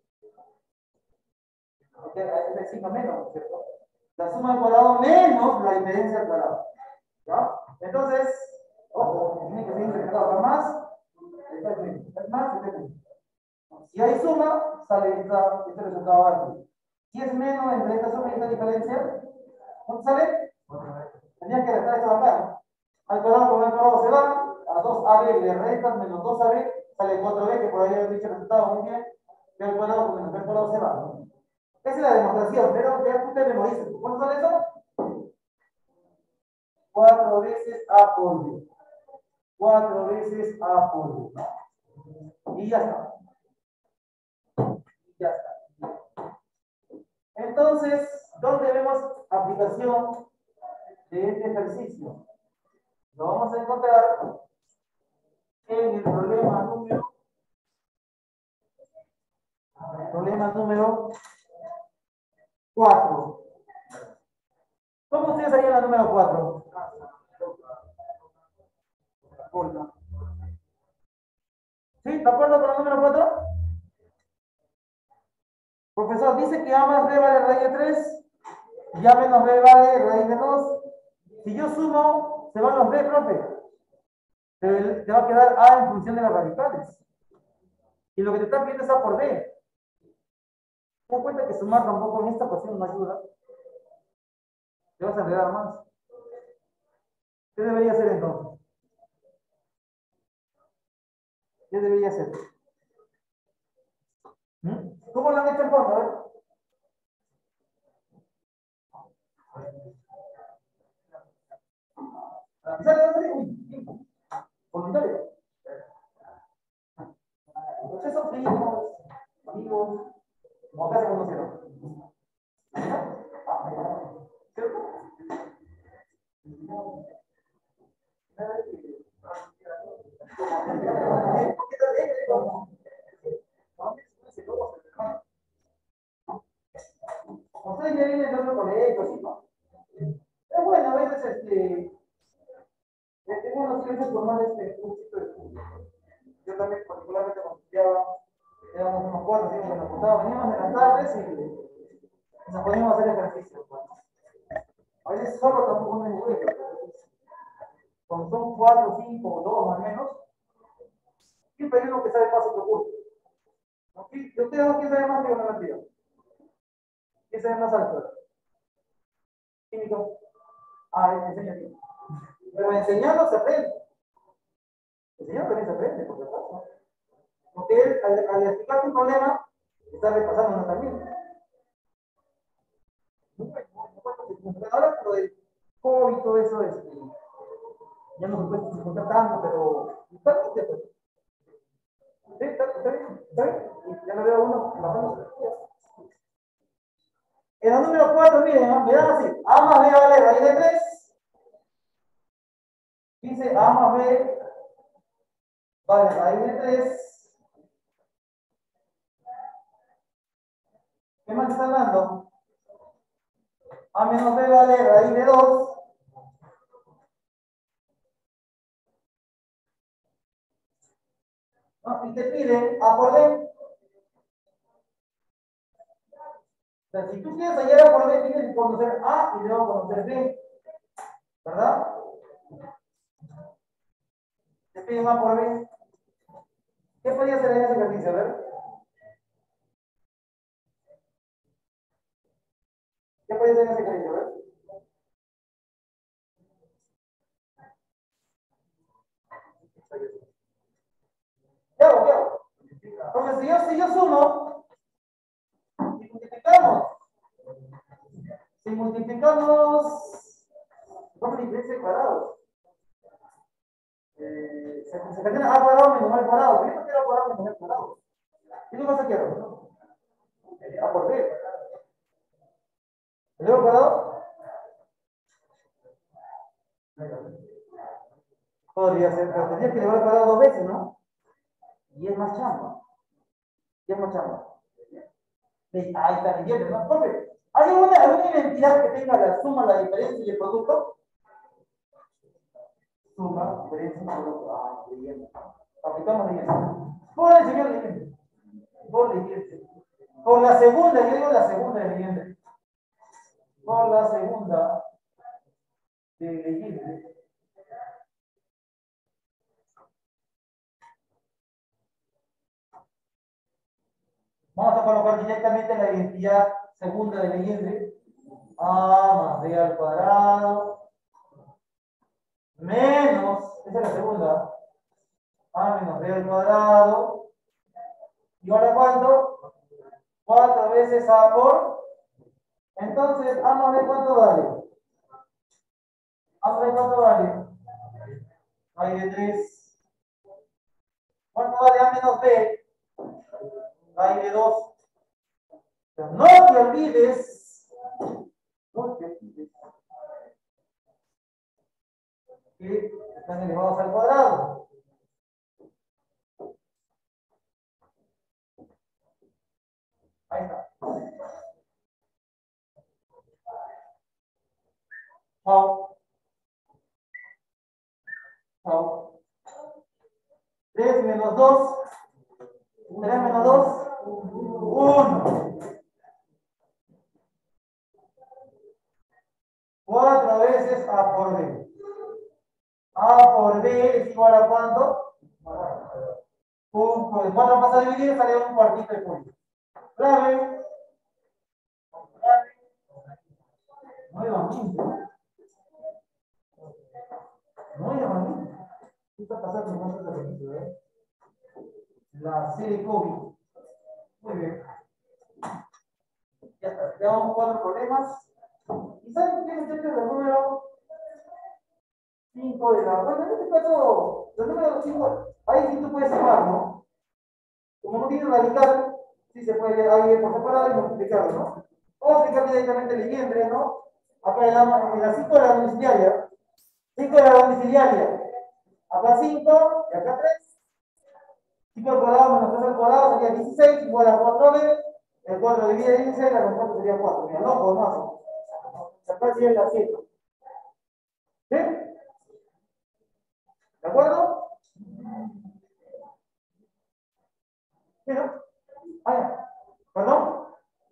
Porque es el signo menos, ¿cierto? La suma al cuadrado menos la diferencia al cuadrado. ¿Ya? Entonces, ojo, tiene que ser interpretado más, es más, si hay suma, sale este resultado aquí. Si es menos entre esta suma y esta diferencia, ¿cuánto sale? Tendrías que restar esto acá, ¿no? Al cuadrado con el cuadrado se va, a 2AB le restas menos 2AB, sale 4B, que por ahí haber dicho el resultado, muy bien. B al cuadrado con menos B al cuadrado se va, ¿no? Esa es la demostración, pero ya usted memoriza. ¿Cuánto sale eso? 4 veces A por B. 4 veces A por B, ¿no? Y ya está. Ya está. Entonces, ¿dónde vemos aplicación de este ejercicio? Lo vamos a encontrar en el problema número 4. ¿Cómo ustedes harían la número 4? ¿Sí? ¿De acuerdo con la número 4? Profesor, dice que A más B vale raíz de 3 y A menos B vale raíz de 2. Si yo sumo, se van los B, profe. Pero te va a quedar A en función de las radicales. Y lo que te está pidiendo es A por B. Te das cuenta que sumar tampoco en esta ocasión no ayuda. Te vas a enredar más. ¿Qué debería hacer entonces? ¿Qué debería hacer? ¿Cómo lo han hecho en fondo? A ver. Voluntario. Ustedes son primos, amigos, como casi conocieron. ¿Cierto? Ustedes ya vienen de otro colegio, ¿sí? Es bueno, a veces tengo unos clientes formar un ciclo de estudio. Yo también particularmente cuando estudiaba, éramos unos cuantos, que nos juntábamos, veníamos en las tardes y nos poníamos a hacer ejercicios. A veces solo tampoco no es bueno. Cuando son 4, 5 o 2 más o menos, siempre hay uno que sabe más otro curso. ¿De ustedes dos quién sabe más que una mentira? ¿Quién sabe más alto? Químico. Enseña aquí. Pero enseñando se aprende. Enseñando también se aprende, por supuesto. Porque él, al explicar un problema, está repasando también. Ahora con lo del COVID y todo eso, ya no se puede disfrutar tanto, pero está bien, pues. Sí, está bien, está bien. Ya no veo a uno bajando. En el número 4, miren, me dan así. A más B vale raíz de 3. Dice A más B vale raíz de 3. ¿Qué más están dando? A menos B vale raíz de 2. ¿No? Y te piden A por B. O sea, si tú quieres hallar A por B, tienes que conocer A y luego conocer B. ¿Verdad? Te piden A por B. ¿Qué podía hacer en ese ejercicio? A ver. ¿Qué podía hacer en ese ejercicio? A ver. ¿Qué hago? ¿Qué hago? Porque si yo sumo, si multiplicamos, ¿cómo diferencia cuadrados? Se termina A cuadrado menos B cuadrado. Yo no quiero A cuadrado menos B cuadrado. ¿Qué cosa quiero? A por B. ¿El B cuadrado? Podría ser, pero tendría que llevar al cuadrado 2 veces, ¿no? Y es más chamba. Y es más chamba. Ahí está, ¿entiendes? ¿No? Profe, ¿hay alguna identidad que tenga la suma, la diferencia y el producto? Suma, diferencia y producto. Leyenda. Aplicamos leyenda. Por el señor leyenda. Por leyenda. Por la segunda, yo digo la segunda de leyenda. Por la segunda de leyenda. Vamos a colocar directamente la identidad segunda de Legendre. A más B al cuadrado menos, esa es la segunda, A menos B al cuadrado igual a cuánto, 4 veces A por, entonces A más B cuánto vale, A más B cuánto vale, hay de 3, ¿cuánto vale A menos B? Hay de 2, pero no te olvides, que están elevados al cuadrado. Ahí está. Chao. Chao. 3 menos 2. 3 menos 2. 1. 4 veces A por B. A por B es igual a ¿cuánto? De 4 pasa a dividir, sale un cuartito de pollo. Clave. Nuevamente. Nuevamente. ¿Qué está pasando con esta ejercicio, La C de COVID. Muy bien. Ya está. Ya vamos 4 problemas. ¿Y saben qué, muchachos? El número 5 de la. Bueno, en este caso, el número 5, ahí sí tú puedes sumar, ¿no? Como no tiene radical, sí se puede ahí por separado y multiplicarlo, ¿no? O aplicar directamente leyenda, ¿no? Acá en la 5 de la domiciliaria. 5 de la domiciliaria. Acá 5 y acá 3. 5 al cuadrado menos 3 al cuadrado sería 16, igual a 4b. El 4 divide 16, la respuesta sería 4. Mira, no, pues más. Acá sí es la 7. ¿Sí? ¿De acuerdo? ¿Sí, no? ¿Perdón?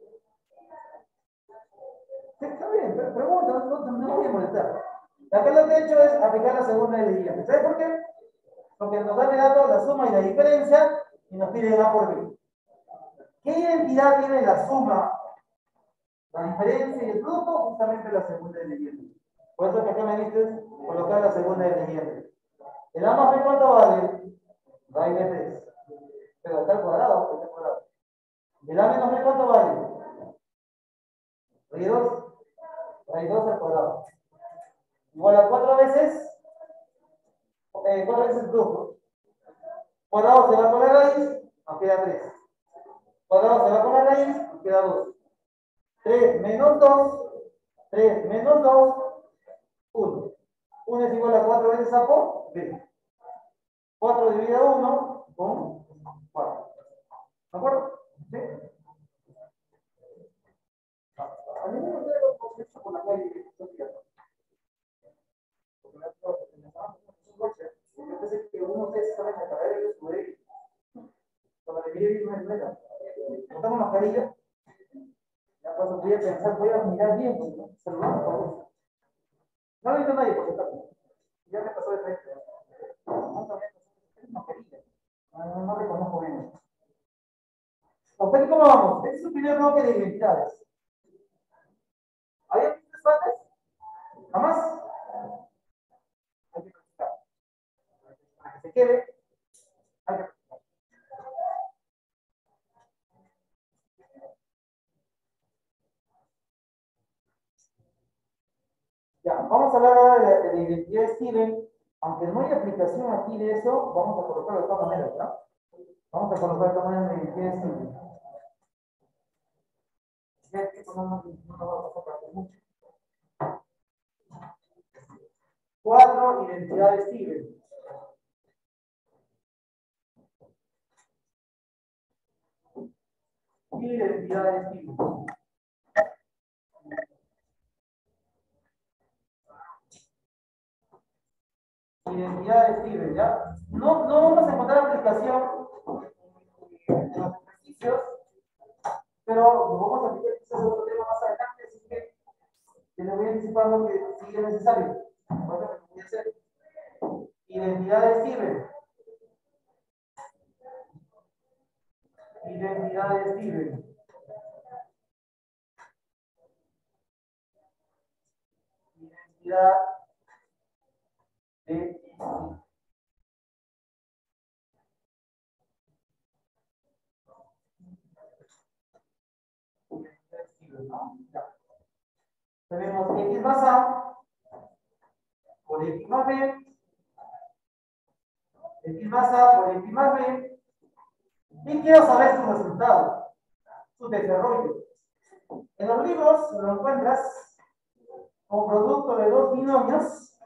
Sí, está bien, pregunta, no voy a molestar. Acá lo que he hecho es aplicar la segunda de la. ¿Sabes por qué? Porque nos da de datos la suma y la diferencia y nos pide A por B. ¿Qué identidad tiene la suma, la diferencia y el producto? Justamente la segunda de la. Por eso que acá me dices colocar la segunda de la. ¿El A más B cuánto vale? Raíz de 3. Pero está al cuadrado, está al cuadrado. ¿El A menos B cuánto vale? Raíz de 2. Raíz de 2 al cuadrado. Igual a 4 veces, 4 veces el producto. Cuadrado se va con la raíz, nos queda 3. Cuadrado se va con la raíz, nos queda 2. 3 menos 2, 3 menos 2, 1. 1 es igual a 4 veces A por B. 4 dividido 1 con 4. ¿De acuerdo? ¿Sí? A mí me gusta lo hecho con la calle. Yo pensé que uno de ustedes saben la carrera y yo estudié. Cuando le miré, vi una empresa. Montamos mascarilla. Ya pues voy a pensar, voy a mirar bien. Saludamos, por favor. No lo he visto nadie, por ejemplo. Ya me pasó de frente. No reconozco bien. ¿Hasta aquí cómo vamos? Este es el primer bloque de identidades. ¿Hay algunas partes? ¿Nada más? Hay que practicar. Para que se quede, hay que practicar. Ya, vamos a hablar ahora de la identidad de Steven. Aunque no hay aplicación aquí de eso, vamos a colocarlo de todas maneras, ¿no? Vamos a colocar de todas maneras la identidad de Steven. Ya que esto no va a pasar para mucho. 4 identidades Steven. Identidades Steven. Identidad de Steven, ¿ya? No vamos a encontrar aplicación en los ejercicios, pero lo vamos a aplicar quizás otro tema más adelante, así que les voy anticipando que sí es necesario. Bueno, lo que voy a hacer. Identidad de Steven. Identidad de Steven. Identidad de Steven. ¿no? Ya. Tenemos X más A por X más B. X más A por X más B. Y quiero saber su resultado, su desarrollo. En los libros lo encuentras como producto de dos binomios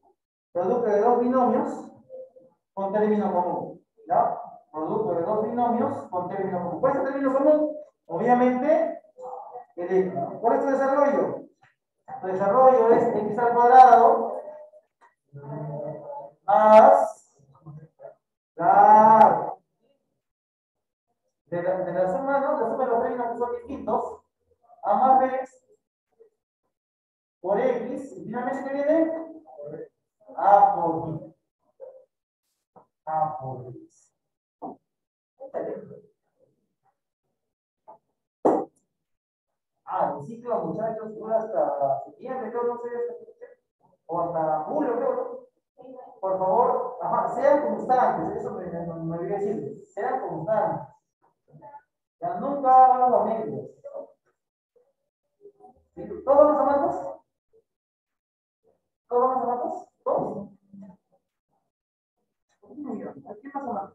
con término común. ¿Ya? Producto de dos binomios con término común. ¿Cuál es el término común? Obviamente, el X. ¿Cuál es su desarrollo? Su desarrollo es X al cuadrado más la de la suma, ¿no? La suma de los términos que son distintos, A más B por X, y finalmente ¿qué viene? A por B. A por B. El ciclo, muchachos, dura hasta septiembre, creo, no sé, o hasta julio, creo. Por favor, sean constantes, eso me olvidé decirles, sean constantes. Ya nunca hagan lo medios. ¿Todos los zapatos? ¿Todos los zapatos? ¿Todos? ¿Qué pasa más?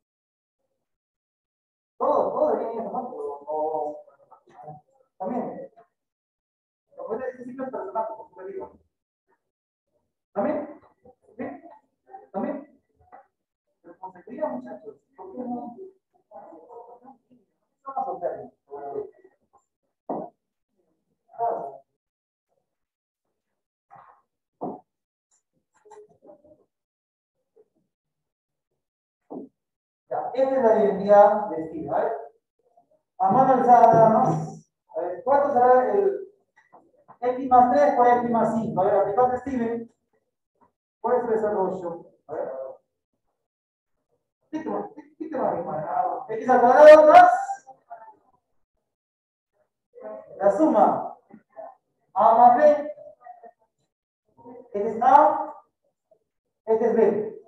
Todo debería ir zapatos. O también. Lo puede decir ciclos personales, como te digo. ¿También? ¿Sí? ¿También? Responsabilidad, muchachos. ¿Por qué no? Vamos a hacer. Ya, esta es la identidad de estilo, ¿vale? A mano alzada nada más. A ver, ¿cuánto será el X más 3 por X más 5? A ver, aplicando Steven. ¿Cuál es el desarrollo? A ver. ¿Qué te va a X al cuadrado más la suma A más B. Este es A, este es B.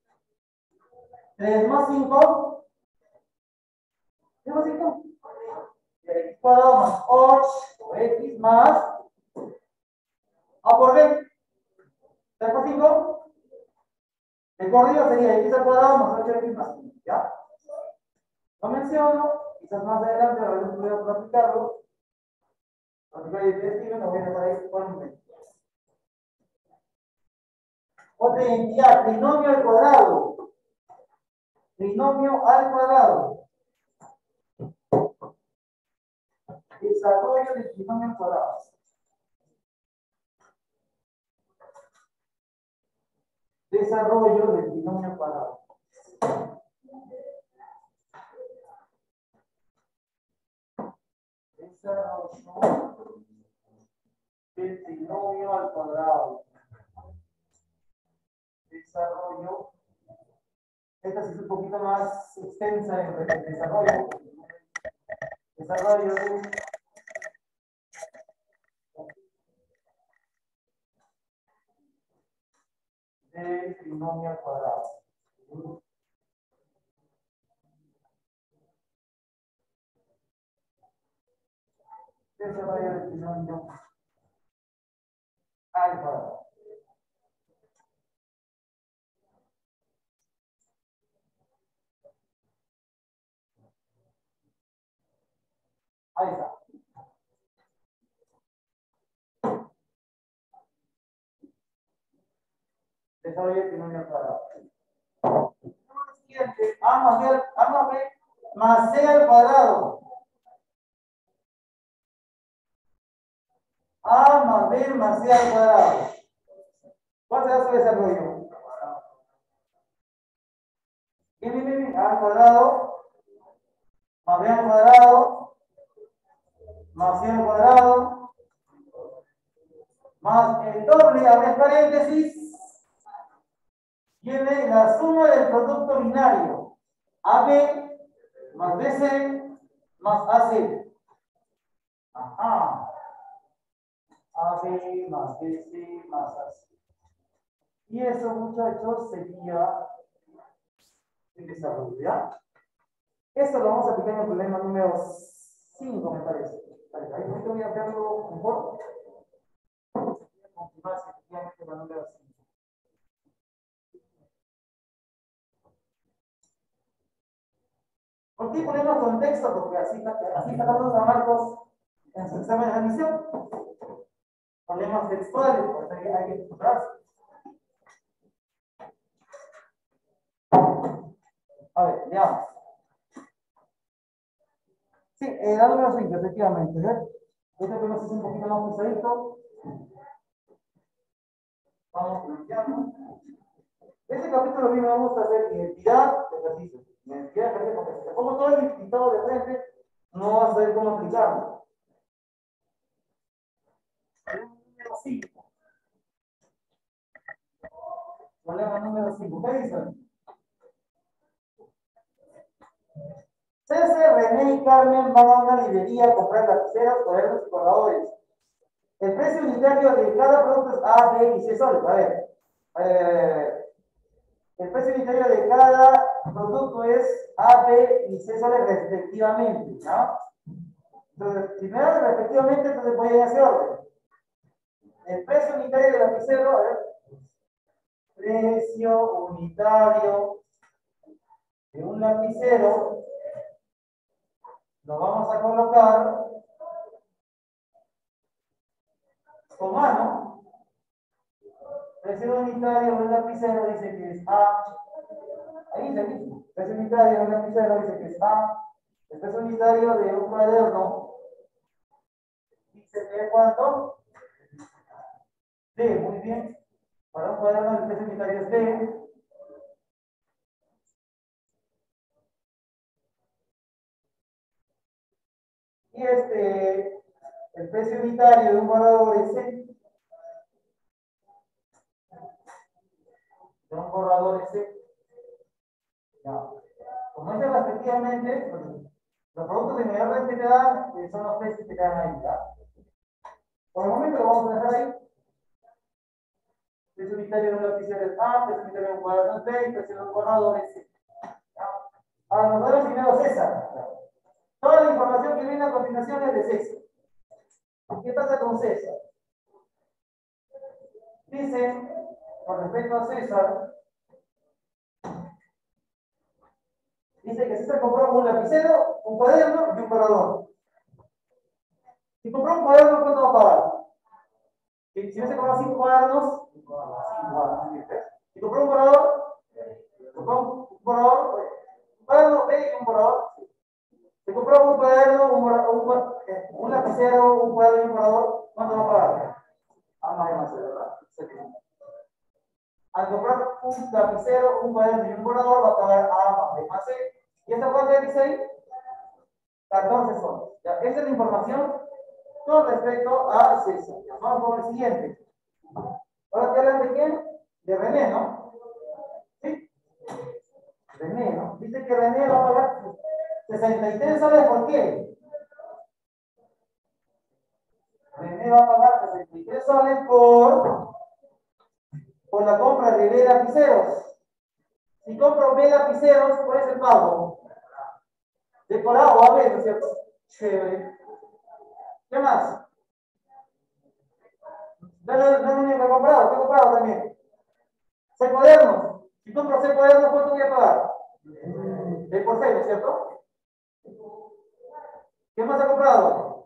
3 más 5. ¿Qué más 5? X cuadrado más 8 por X más A por B. 3 más 5. El corrido sería X al cuadrado más 8X más 5. ¿Ya? Lo menciono, quizás más adelante habrá estudiado para aplicarlo. Aplicar el estilo, no voy a dejar ahí por un momento. Otra identidad, trinomio al cuadrado. Trinomio al cuadrado. Desarrollo del trinomio al cuadrado. Desarrollo del trinomio al cuadrado. Desarrollo del trinomio al cuadrado. Desarrollo. Esta sí es un poquito más extensa en el desarrollo. Desarrollo del trinomio al cuadrado. Desarrollo del trinomio al cuadrado. Ahí está. Desarrollo del trinomio al cuadrado. Siguiente, A más B más C al cuadrado. A más B más C al cuadrado. ¿Cuál será su desarrollo? Bien. A al cuadrado más B al cuadrado más C al cuadrado más el doble, abre paréntesis, viene la suma del producto binario AB más BC más AC. AB más BC más AC. Y eso, muchachos, sería el desarrollo, ¿ya? Esto lo vamos a aplicar en el problema número 5, me parece. Ahí voy a hacerlo mejor. Voy a confirmar si efectivamente la número 5. ¿Por qué ponemos contexto? Porque así sacamos a Marcos en su examen de admisión. Problemas textuales, pues hay que encontrarse. A ver, veamos. Sí, la número 5, efectivamente. Este podemos hacer un poquito más pesadito. Vamos planteando. Este capítulo mismo vamos a hacer identidad de ejercicios. Identidad de ejercicios, porque si te pongo todo el listado de frente, no vas a saber cómo aplicarlo. Número 5. Problema número 5. ¿Qué dicen? César, René y Carmen van a una librería a comprar lapiceras, cuadernos y borradores. El precio unitario de cada producto es A, B y C soles. A ver, el precio unitario de cada producto es A, B y C soles respectivamente, ¿no? Entonces, si me dan respectivamente, entonces voy a ese orden. El precio unitario del lapicero, a ver, precio unitario de un lapicero, lo vamos a colocar con A, ¿no? Precio unitario de un lapicero dice que es A. Ahí dice mismo. Precio unitario de un lapicero dice que es A. El precio unitario de un cuaderno dice que es ¿cuánto? D, muy bien. Para un cuaderno el precio unitario es D. Y el precio unitario de un borrador es C. De un borrador es C. Ya. Como dice respectivamente, pues, los productos de mayor rentabilidad son los precios que quedan ahí, ¿ya? Por el momento lo vamos a dejar ahí. Precio unitario de un lapicero es A, precio unitario de un cuaderno es B, y precio de un borrador es C. Ahora nos da el asignado César. Toda la información que viene a continuación es de César. ¿Qué pasa con César? Dice, con respecto a César, dice que César compró un lapicero, un cuaderno y un borrador. Si compró un cuaderno, ¿cuánto va a pagar? Si no se compró 5 cuadernos, 5 cuadernos. Si compró un borrador, un cuaderno B y un borrador. Si compró un cuaderno, un lapicero, un cuaderno y un borrador, ¿cuánto va a pagar? Más, ¿verdad? Al comprar un lapicero, un cuaderno y un borrador, va a pagar A más B más C. ¿Y esta cuánto dice ahí? 14 soles. Ya, esa es la información con respecto a César. Vamos con el siguiente. Ahora te hablan de quién? De René, ¿no? ¿Sí? René, ¿no? Dice que René va a pagar 63 soles, ¿por qué? René va a pagar 63 soles por la compra de B lapiceros. Si compro B lapiceros, ¿cuál es el pago? De por A o a B, ¿no es cierto? Chévere. ¿Qué más? No he comprado también. C cuadernos. Si compro C cuadernos, ¿cuánto voy a pagar? B por C, ¿no es cierto? ¿Qué más ha comprado?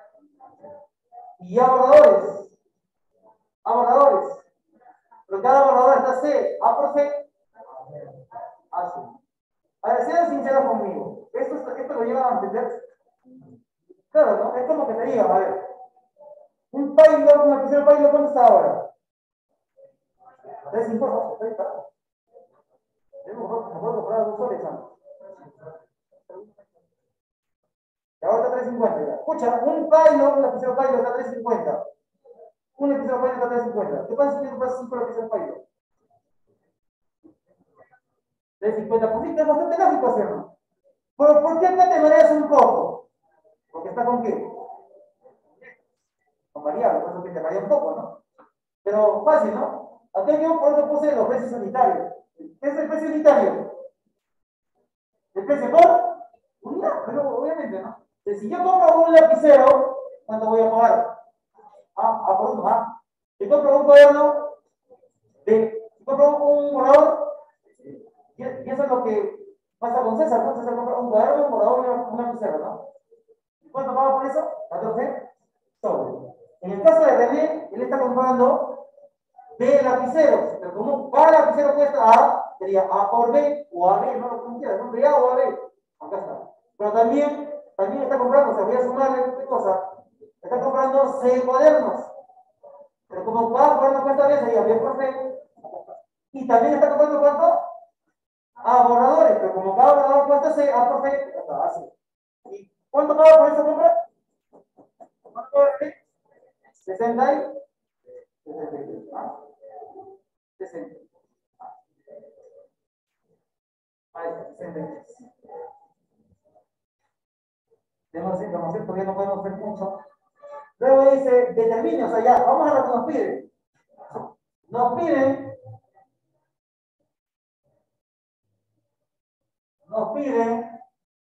Y A borradores. A borradores. Pero cada borrador está C. A por C. A C. A ver, sean sinceros conmigo. ¿Esto lo llevan a entender? Claro, ¿no? Es como que te digan, a ver. Un Pilot, una piscina Pilot, ¿cuánto está ahora? 3.50, ahí está. Mejor comprar 2 soles antes. Y ahora está 3.50 ya. Escucha, un Pilot, una piscina Pilot está 3.50. Un piscina Pilot está 3.50. ¿Qué pasa si tú compras 5 piscina Pilot? 3.50. Pues sí, es bastante lógico hacerlo. ¿Por qué acá te mareas un poco? Porque está con qué? Con variable, por eso que te marea un poco, ¿no? Pero fácil, ¿no? Acá yo por eso puse los precios unitarios. ¿Qué es el precio unitario? El precio por unidad, pero obviamente, ¿no? Entonces, si yo compro un lapicero, ¿cuánto voy a pagar? A por uno, Si compro un cuaderno, si compro un borrador, y eso es lo que pasa con César, ¿no? César compra un cuaderno, un borrador y un lapicero, ¿no? ¿Y cuánto paga por eso? 14 soles. En el caso de René, él está comprando B lapiceros, pero como cada lapicero cuesta A, sería A por B o AB, no lo que quieras, ¿no? B A o AB. Acá está. Pero también está comprando, o sea, voy a sumarle qué cosa. Está comprando 6 cuadernos. Pero como cada cuaderno cuesta B, sería B por C. Y también está comprando ¿cuánto? A borradores, pero como cada borrador cuesta C, A por C, está así. ¿Y cuánto paga por esa compra? ¿Cuánto paga? 60 y 60. Ahí está, 60. Tenemos esa información, todavía no podemos ver mucho. Luego dice, determine, o sea, ya, vamos a lo que nos piden. Nos piden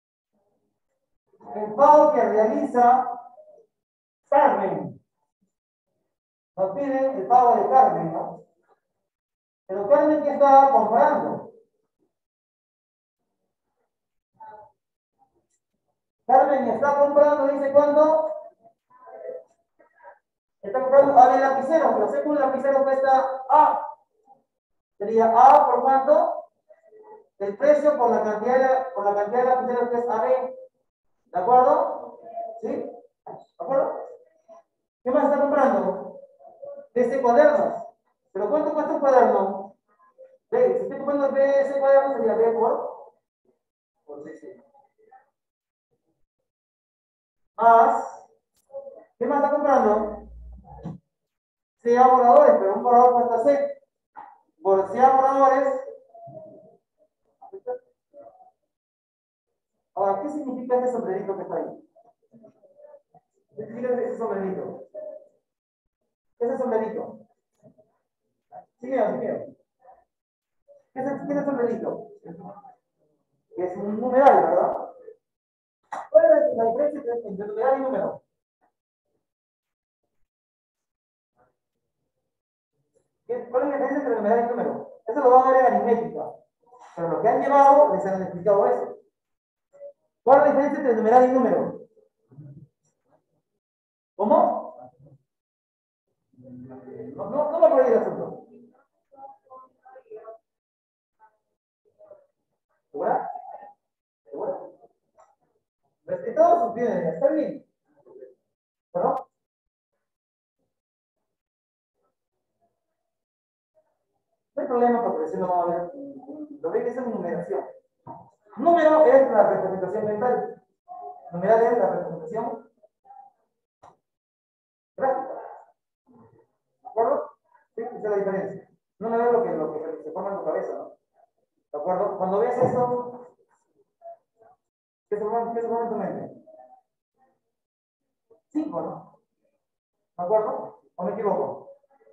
el pago que realiza Carmen. Nos piden el pago de Carmen, ¿no? Pero Carmen, ¿qué está comprando? Carmen está comprando, dice, ¿cuánto? Está comprando A de lapicero, pero sé que un lapicero cuesta A. Sería A por cuánto? El precio por la cantidad de lapiceros que es AB. ¿De acuerdo? ¿Sí? ¿De acuerdo? ¿Qué más está comprando? Ese cuaderno. ¿Pero cuánto cuesta un cuaderno? B. Si estoy comprando B, ese cuaderno sería B por 6. Más. ¿Qué más está comprando? C A borradores, pero un borrador cuesta C. Por C A borradores. Ahora, ¿qué significa ese sombrerito que está ahí? ¿Qué significa ese sombrerito? ¿Qué es ese sombrerito? Sigue. ¿Qué es el sombrerito? Es un numeral, ¿verdad? ¿Cuál es la diferencia entre numeral y número? ¿Cuál es la diferencia entre numeral y número? Eso lo van a ver en aritmética. Pero lo que han llevado les han explicado eso. ¿Cuál es la diferencia entre numeral y número? ¿Cómo? No me acuerdo el asunto. ¿Segura? ¿Segura? Respetado sus bienes, está bien. ¿Perdón? No hay problema porque recién lo vamos a ver. Lo ve que es una numeración. Número es la representación mental. Numeral es la representación gráfica. ¿De acuerdo? Sí, esa es la diferencia. No me veo lo que se forma en tu cabeza, ¿no? ¿De acuerdo? Cuando ves esto, ¿qué se forma en tu mente? 5, ¿no? ¿De acuerdo? ¿O me equivoco?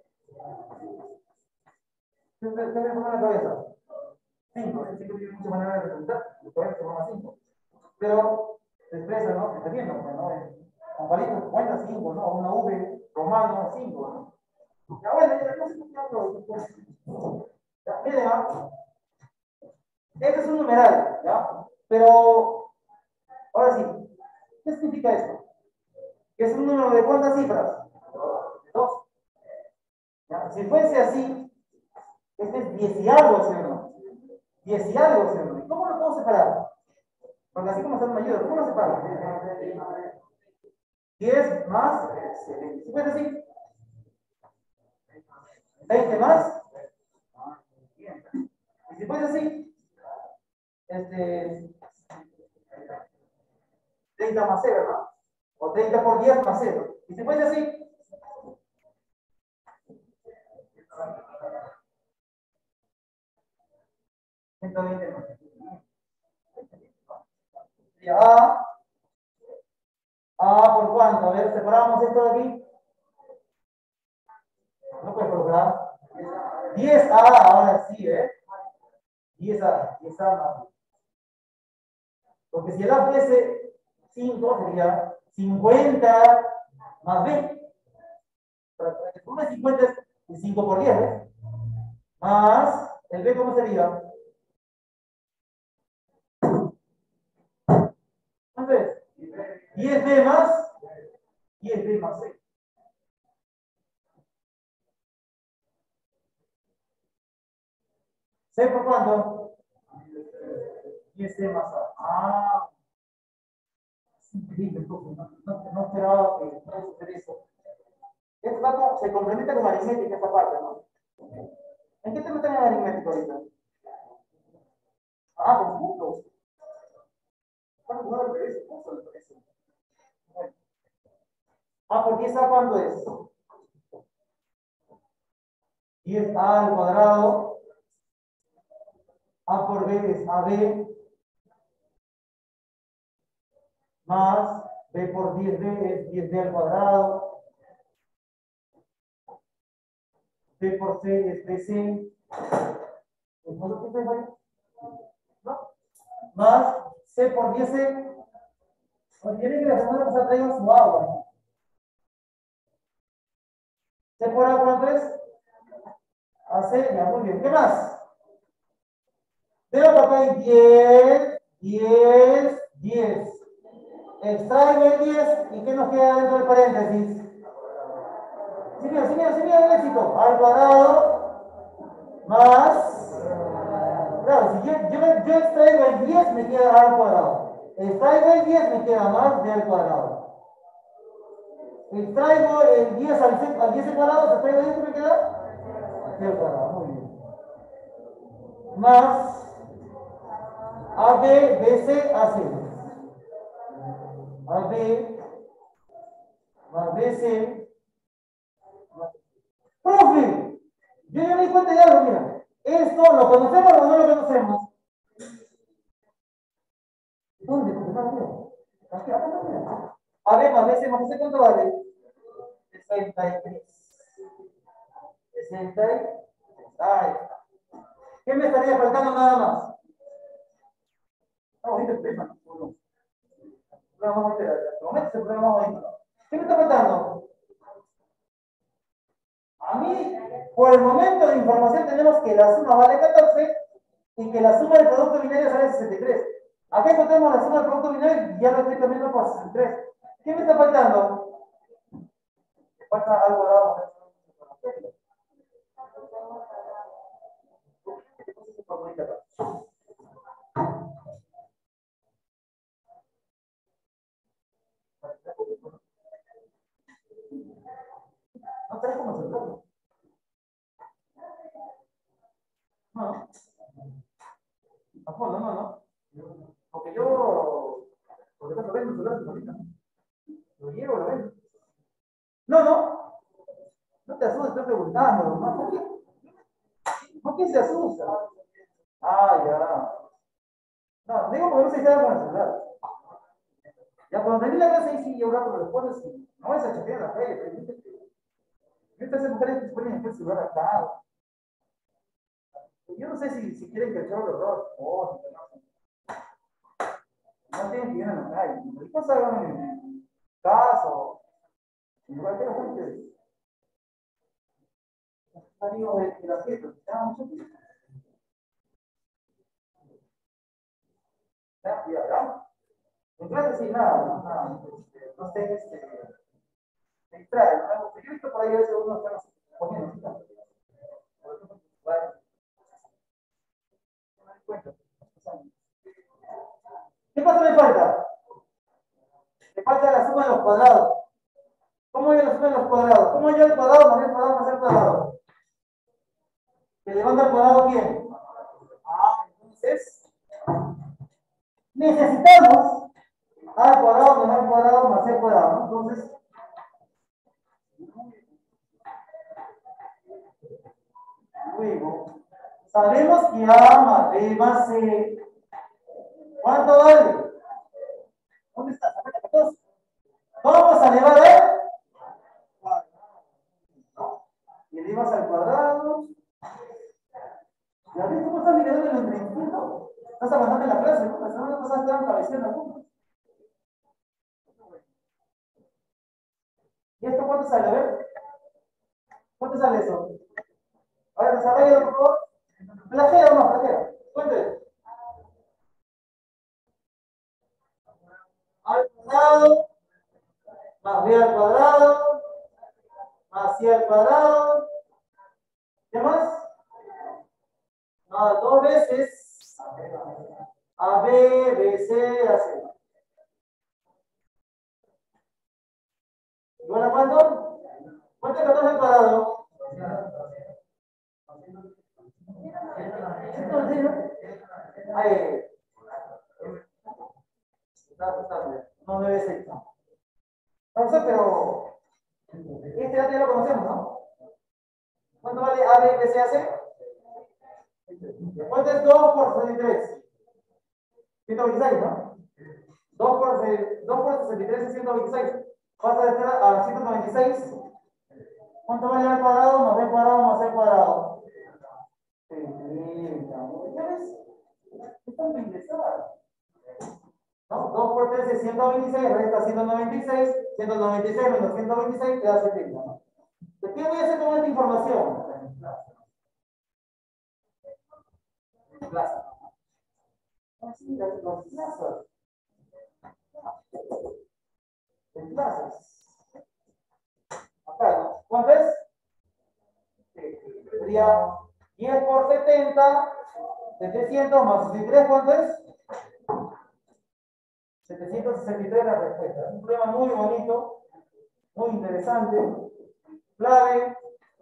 ¿Qué se forma en la cabeza? 5. Es que tiene muchas maneras de representar. Tu cabeza se forma 5. Pero se expresa, ¿no? Se está viendo, ¿no? Con palitos cuenta 5, ¿no? Una V romano 5, ¿no? Ya bueno, ya no sé qué hablo. Ya, miren, ¿no? Este es un numeral, ¿ya? Pero, ahora sí, ¿qué significa esto? Que es un número de cuántas cifras? De 2. ¿Ya? Si fuese así, este es 10 y algo, ¿sí o no? 10 y algo, ¿sí o no? ¿Y cómo lo puedo separar? Porque así como está me ayuda, ¿cómo lo separo? 10 más 20. ¿Sí puede decir? 20 más. Y si fuese así, 30 más 0, ¿no? O 30 por 10 más 0. Y si fuese así, 120 más. Y A por cuánto? A ver, separamos esto de aquí. No puedes colocar 10A, ahora sí, ¿eh? 10A más. Porque si el A fuese 5 sería 50 más B. El volumen de 50 es 5 por 10, ¿ves? Más el B, ¿cómo sería? Entonces, 10B más 10B más C. ¿C por cuánto? 10C más A. Ah, es increíble, profe. No esperaba que fuera a suceder eso. Esto se complementa con aritmética esta parte, ¿no? ¿En qué te meten en aritmética ahorita? Ah, con puntos. ¿Cuánto no lo parece? ¿Cómo lo parece? A por 10A, ¿cuánto es? 10A al cuadrado. A por B es AB. Más B por 10B es 10B al cuadrado. B por C es BC. ¿No? Más C por 10C. Tiene que la semana pasada traigo su agua, ¿no? C por A, ¿cuánto es? AC, ya, muy bien. ¿Qué más? Veo que acá hay 10, 10, 10. Extraigo el 10 y ¿qué nos queda dentro del paréntesis? Sí, mira el éxito. Al cuadrado más. Claro, si yo extraigo el 10 me queda A al cuadrado. Extraigo el 10 me queda más B al cuadrado. Extraigo el 10 al 10 al cuadrado, extraigo el 10 me queda B al cuadrado. Muy bien. Más AB, BC, AC. AB más BC. Profe, yo ya me di cuenta de algo, mira. ¿Esto lo conocemos o no lo conocemos? ¿Dónde? Porque no lo veo. Aquí, acá no veo. A ver, más BC más BC, ¿cuánto vale? 63. 63. Ahí está. ¿Qué me estaría faltando nada más? Está bonito el tema, ¿no? Programa muy interesante. Momento ese programa bonito. ¿Qué me está faltando? A mí, por el momento de información, tenemos que la suma vale 14 y que la suma del producto binario sale 63. Acá encontramos la suma del producto binario y ya lo estoy cambiando por 63. ¿Qué me está faltando? Me falta algo de abajo. No traes como acercarlo. No. A fondo, no. Porque yo. Porque no lo vendo, ahorita. Lo llevo, lo vendo. No. No te asustes, estoy preguntando. ¿No? ¿Por qué se asusta? Ah, ya. No, digo porque no se queda con el celular. Ya cuando termine la clase, ahí sí, yo rato lo respondes y no vas a chatear en la calle, pero estas mujeres que se ponen en el celular acá. Yo no sé si quieren que el chavo los dos, o no tienen que ir a la calle. Después hagan en casa o en cualquier gente. Amigos de la fiesta, ¿ya mucho tiempo? ¿Ya? En clase sí, nada. No sé, me distrae, ¿no? Yo he visto por ahí a veces uno está poniendo, ¿sí? Bueno, no me doy cuenta. ¿Qué cosa me falta? Me falta la suma de los cuadrados. ¿Cómo es la suma de los cuadrados? ¿Cómo es el cuadrado más el cuadrado más el cuadrado? ¿Que levanta al cuadrado quién? Ah, entonces necesitamos a al cuadrado menos al cuadrado más el cuadrado, ¿no? Entonces, luego, sabemos que A más B más C, ¿cuánto vale? ¿Dónde está? Vamos a elevar a y elevas al cuadrado. ¿Ya ves cómo estás liquidando el entrenamiento? Estás avanzando en la clase, ¿no? La semana pasada estaban cabeceando algunos. ¿Y esto cuánto sale? A ver. ¿Cuánto sale eso? A ver, desarrolla, por favor. Flagea o no, flagea. Cuéntale. Al cuadrado, más b al cuadrado, más c al cuadrado. ¿Qué más? Dos veces AB, BC, AC. ¿Igual a cuánto? ¿Cuánto es 14 al cuadrado? Ahí. No debe ser. No sé, pero este ya lo conocemos, ¿no? ¿Cuánto vale AB, BC, AC? ¿Cuánto es 2 por 63? 126, ¿no? 2 por 63 es 126. Pasa de estar a 196. ¿Cuánto vale A al cuadrado más B al cuadrado más C al cuadrado? 30. ¿Ya ves? Es tanto ingresar. ¿No? 2 por 3 es 126, resta 196. 196 menos 126 te da 70. ¿No? ¿Qué voy a hacer con esta información? Plaza. Así, las plazas. En plazas. Acá, ¿no? ¿Cuánto es? Sería 10 por 70, 700 más 63, ¿cuánto es? 763 la respuesta. Es un problema muy bonito, muy interesante. Clave.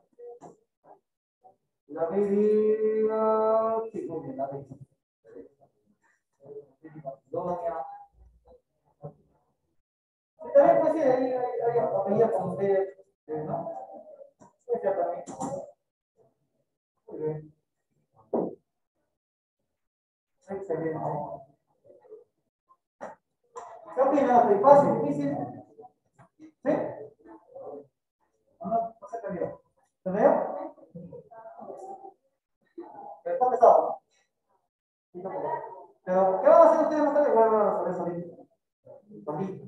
La medida. Sí, muy bien, la medida. También puede ser, hay apellidas con B, ¿no? Puede ser también. Muy bien. Excelente. ¿Qué opinas? ¿Fácil, difícil? ¿Sí? No se entendió. ¿Se entendió? Está pesado, ¿no? Pero, ¿qué van a hacer ustedes más tarde? Igual van a resolver solito. Solito.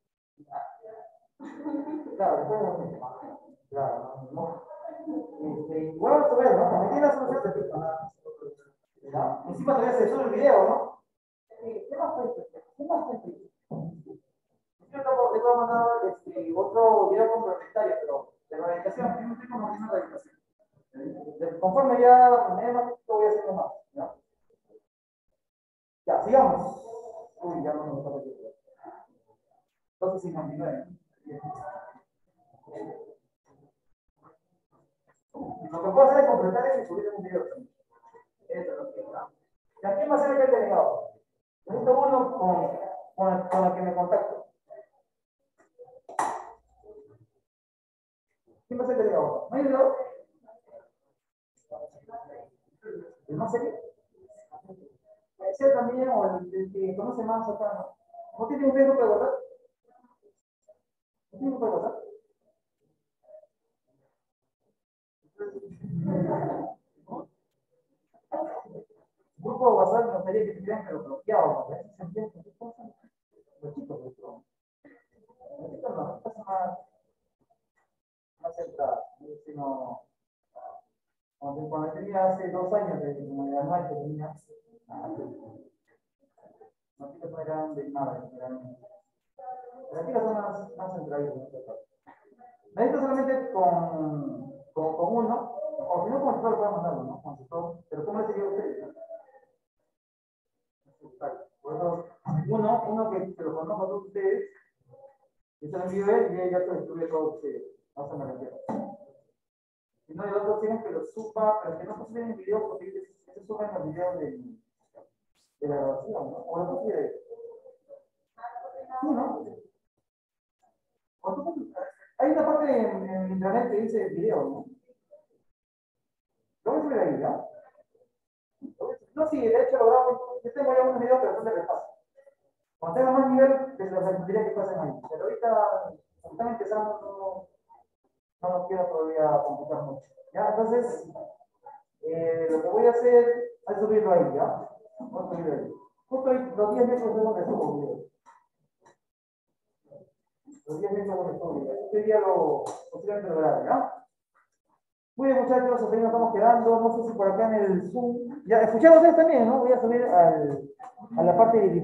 Claro, después claro, no. Igual vamos a ver, ¿no? También tiene la solución de tipo, ¿no? Encima todavía se sube el video, ¿no? ¿Qué más fue esto? ¿Qué más fue esto? Yo te voy a mandar otro video complementario, pero de la orientación, yo no estoy compartiendo la orientación. Conforme ya me más esto voy haciendo más, ¿no? Ya, sigamos. Uy, ya no me gusta repetir. 12:59. Lo que puedo hacer es completar eso y subir un video. Eso es lo que está. ¿Y a quién va a ser el delegado? Necesito uno con el que me contacto. ¿Quién va a ser el delegado? ¿No hay delegado? ¿El más serio? Ese también, o el que conoce más acá, ¿no? ¿No tiene un Facebook de WhatsApp? ¿No tiene un Facebook de WhatsApp? Grupo de WhatsApp me gustaría que tuvieran pero bloqueado, ¿no? Los chicos, los chicos no, más centrados, sino cuando tenía hace 2 años de anual que tenía, los chicos no eran de nada, las chicas son más centraditas. Necesito solamente con uno, o si no con todo lo puedo mandarlo, ¿no? Con todo, pero ¿cómo le sería a ustedes? Por eso, uno que se lo conozco a todos ustedes, yo se lo envío a él y ya se lo estuve a todos ustedes. No se me refiero. Si no, el otro tienen que lo suba, pero que no se suben en video porque se suben los videos de la grabación, ¿no? O lo que sí, ¿no? Hay una parte en internet que dice video, ¿no? Lo voy a subir ahí, ¿ya? No, sí, de hecho lo grabo. Yo tengo ya unos videos, pero son de repaso. Cuando tenga más nivel, les diría que pasen ahí. Pero ahorita, como están empezando, no nos queda todavía complicar mucho. ¿Ya? Entonces, lo que voy a hacer es subirlo ahí, ¿ya? Voy a subirlo ahí. Justo ahí, los 10 metros de donde subo video. Los 10 metros con estudio. Eso sería lo posiblemente lograble, ¿no? Muy bien, muchachos, hasta ahí nos estamos quedando. No sé si por acá en el Zoom. Ya, escucharon ustedes también, ¿no? Voy a subir a la parte de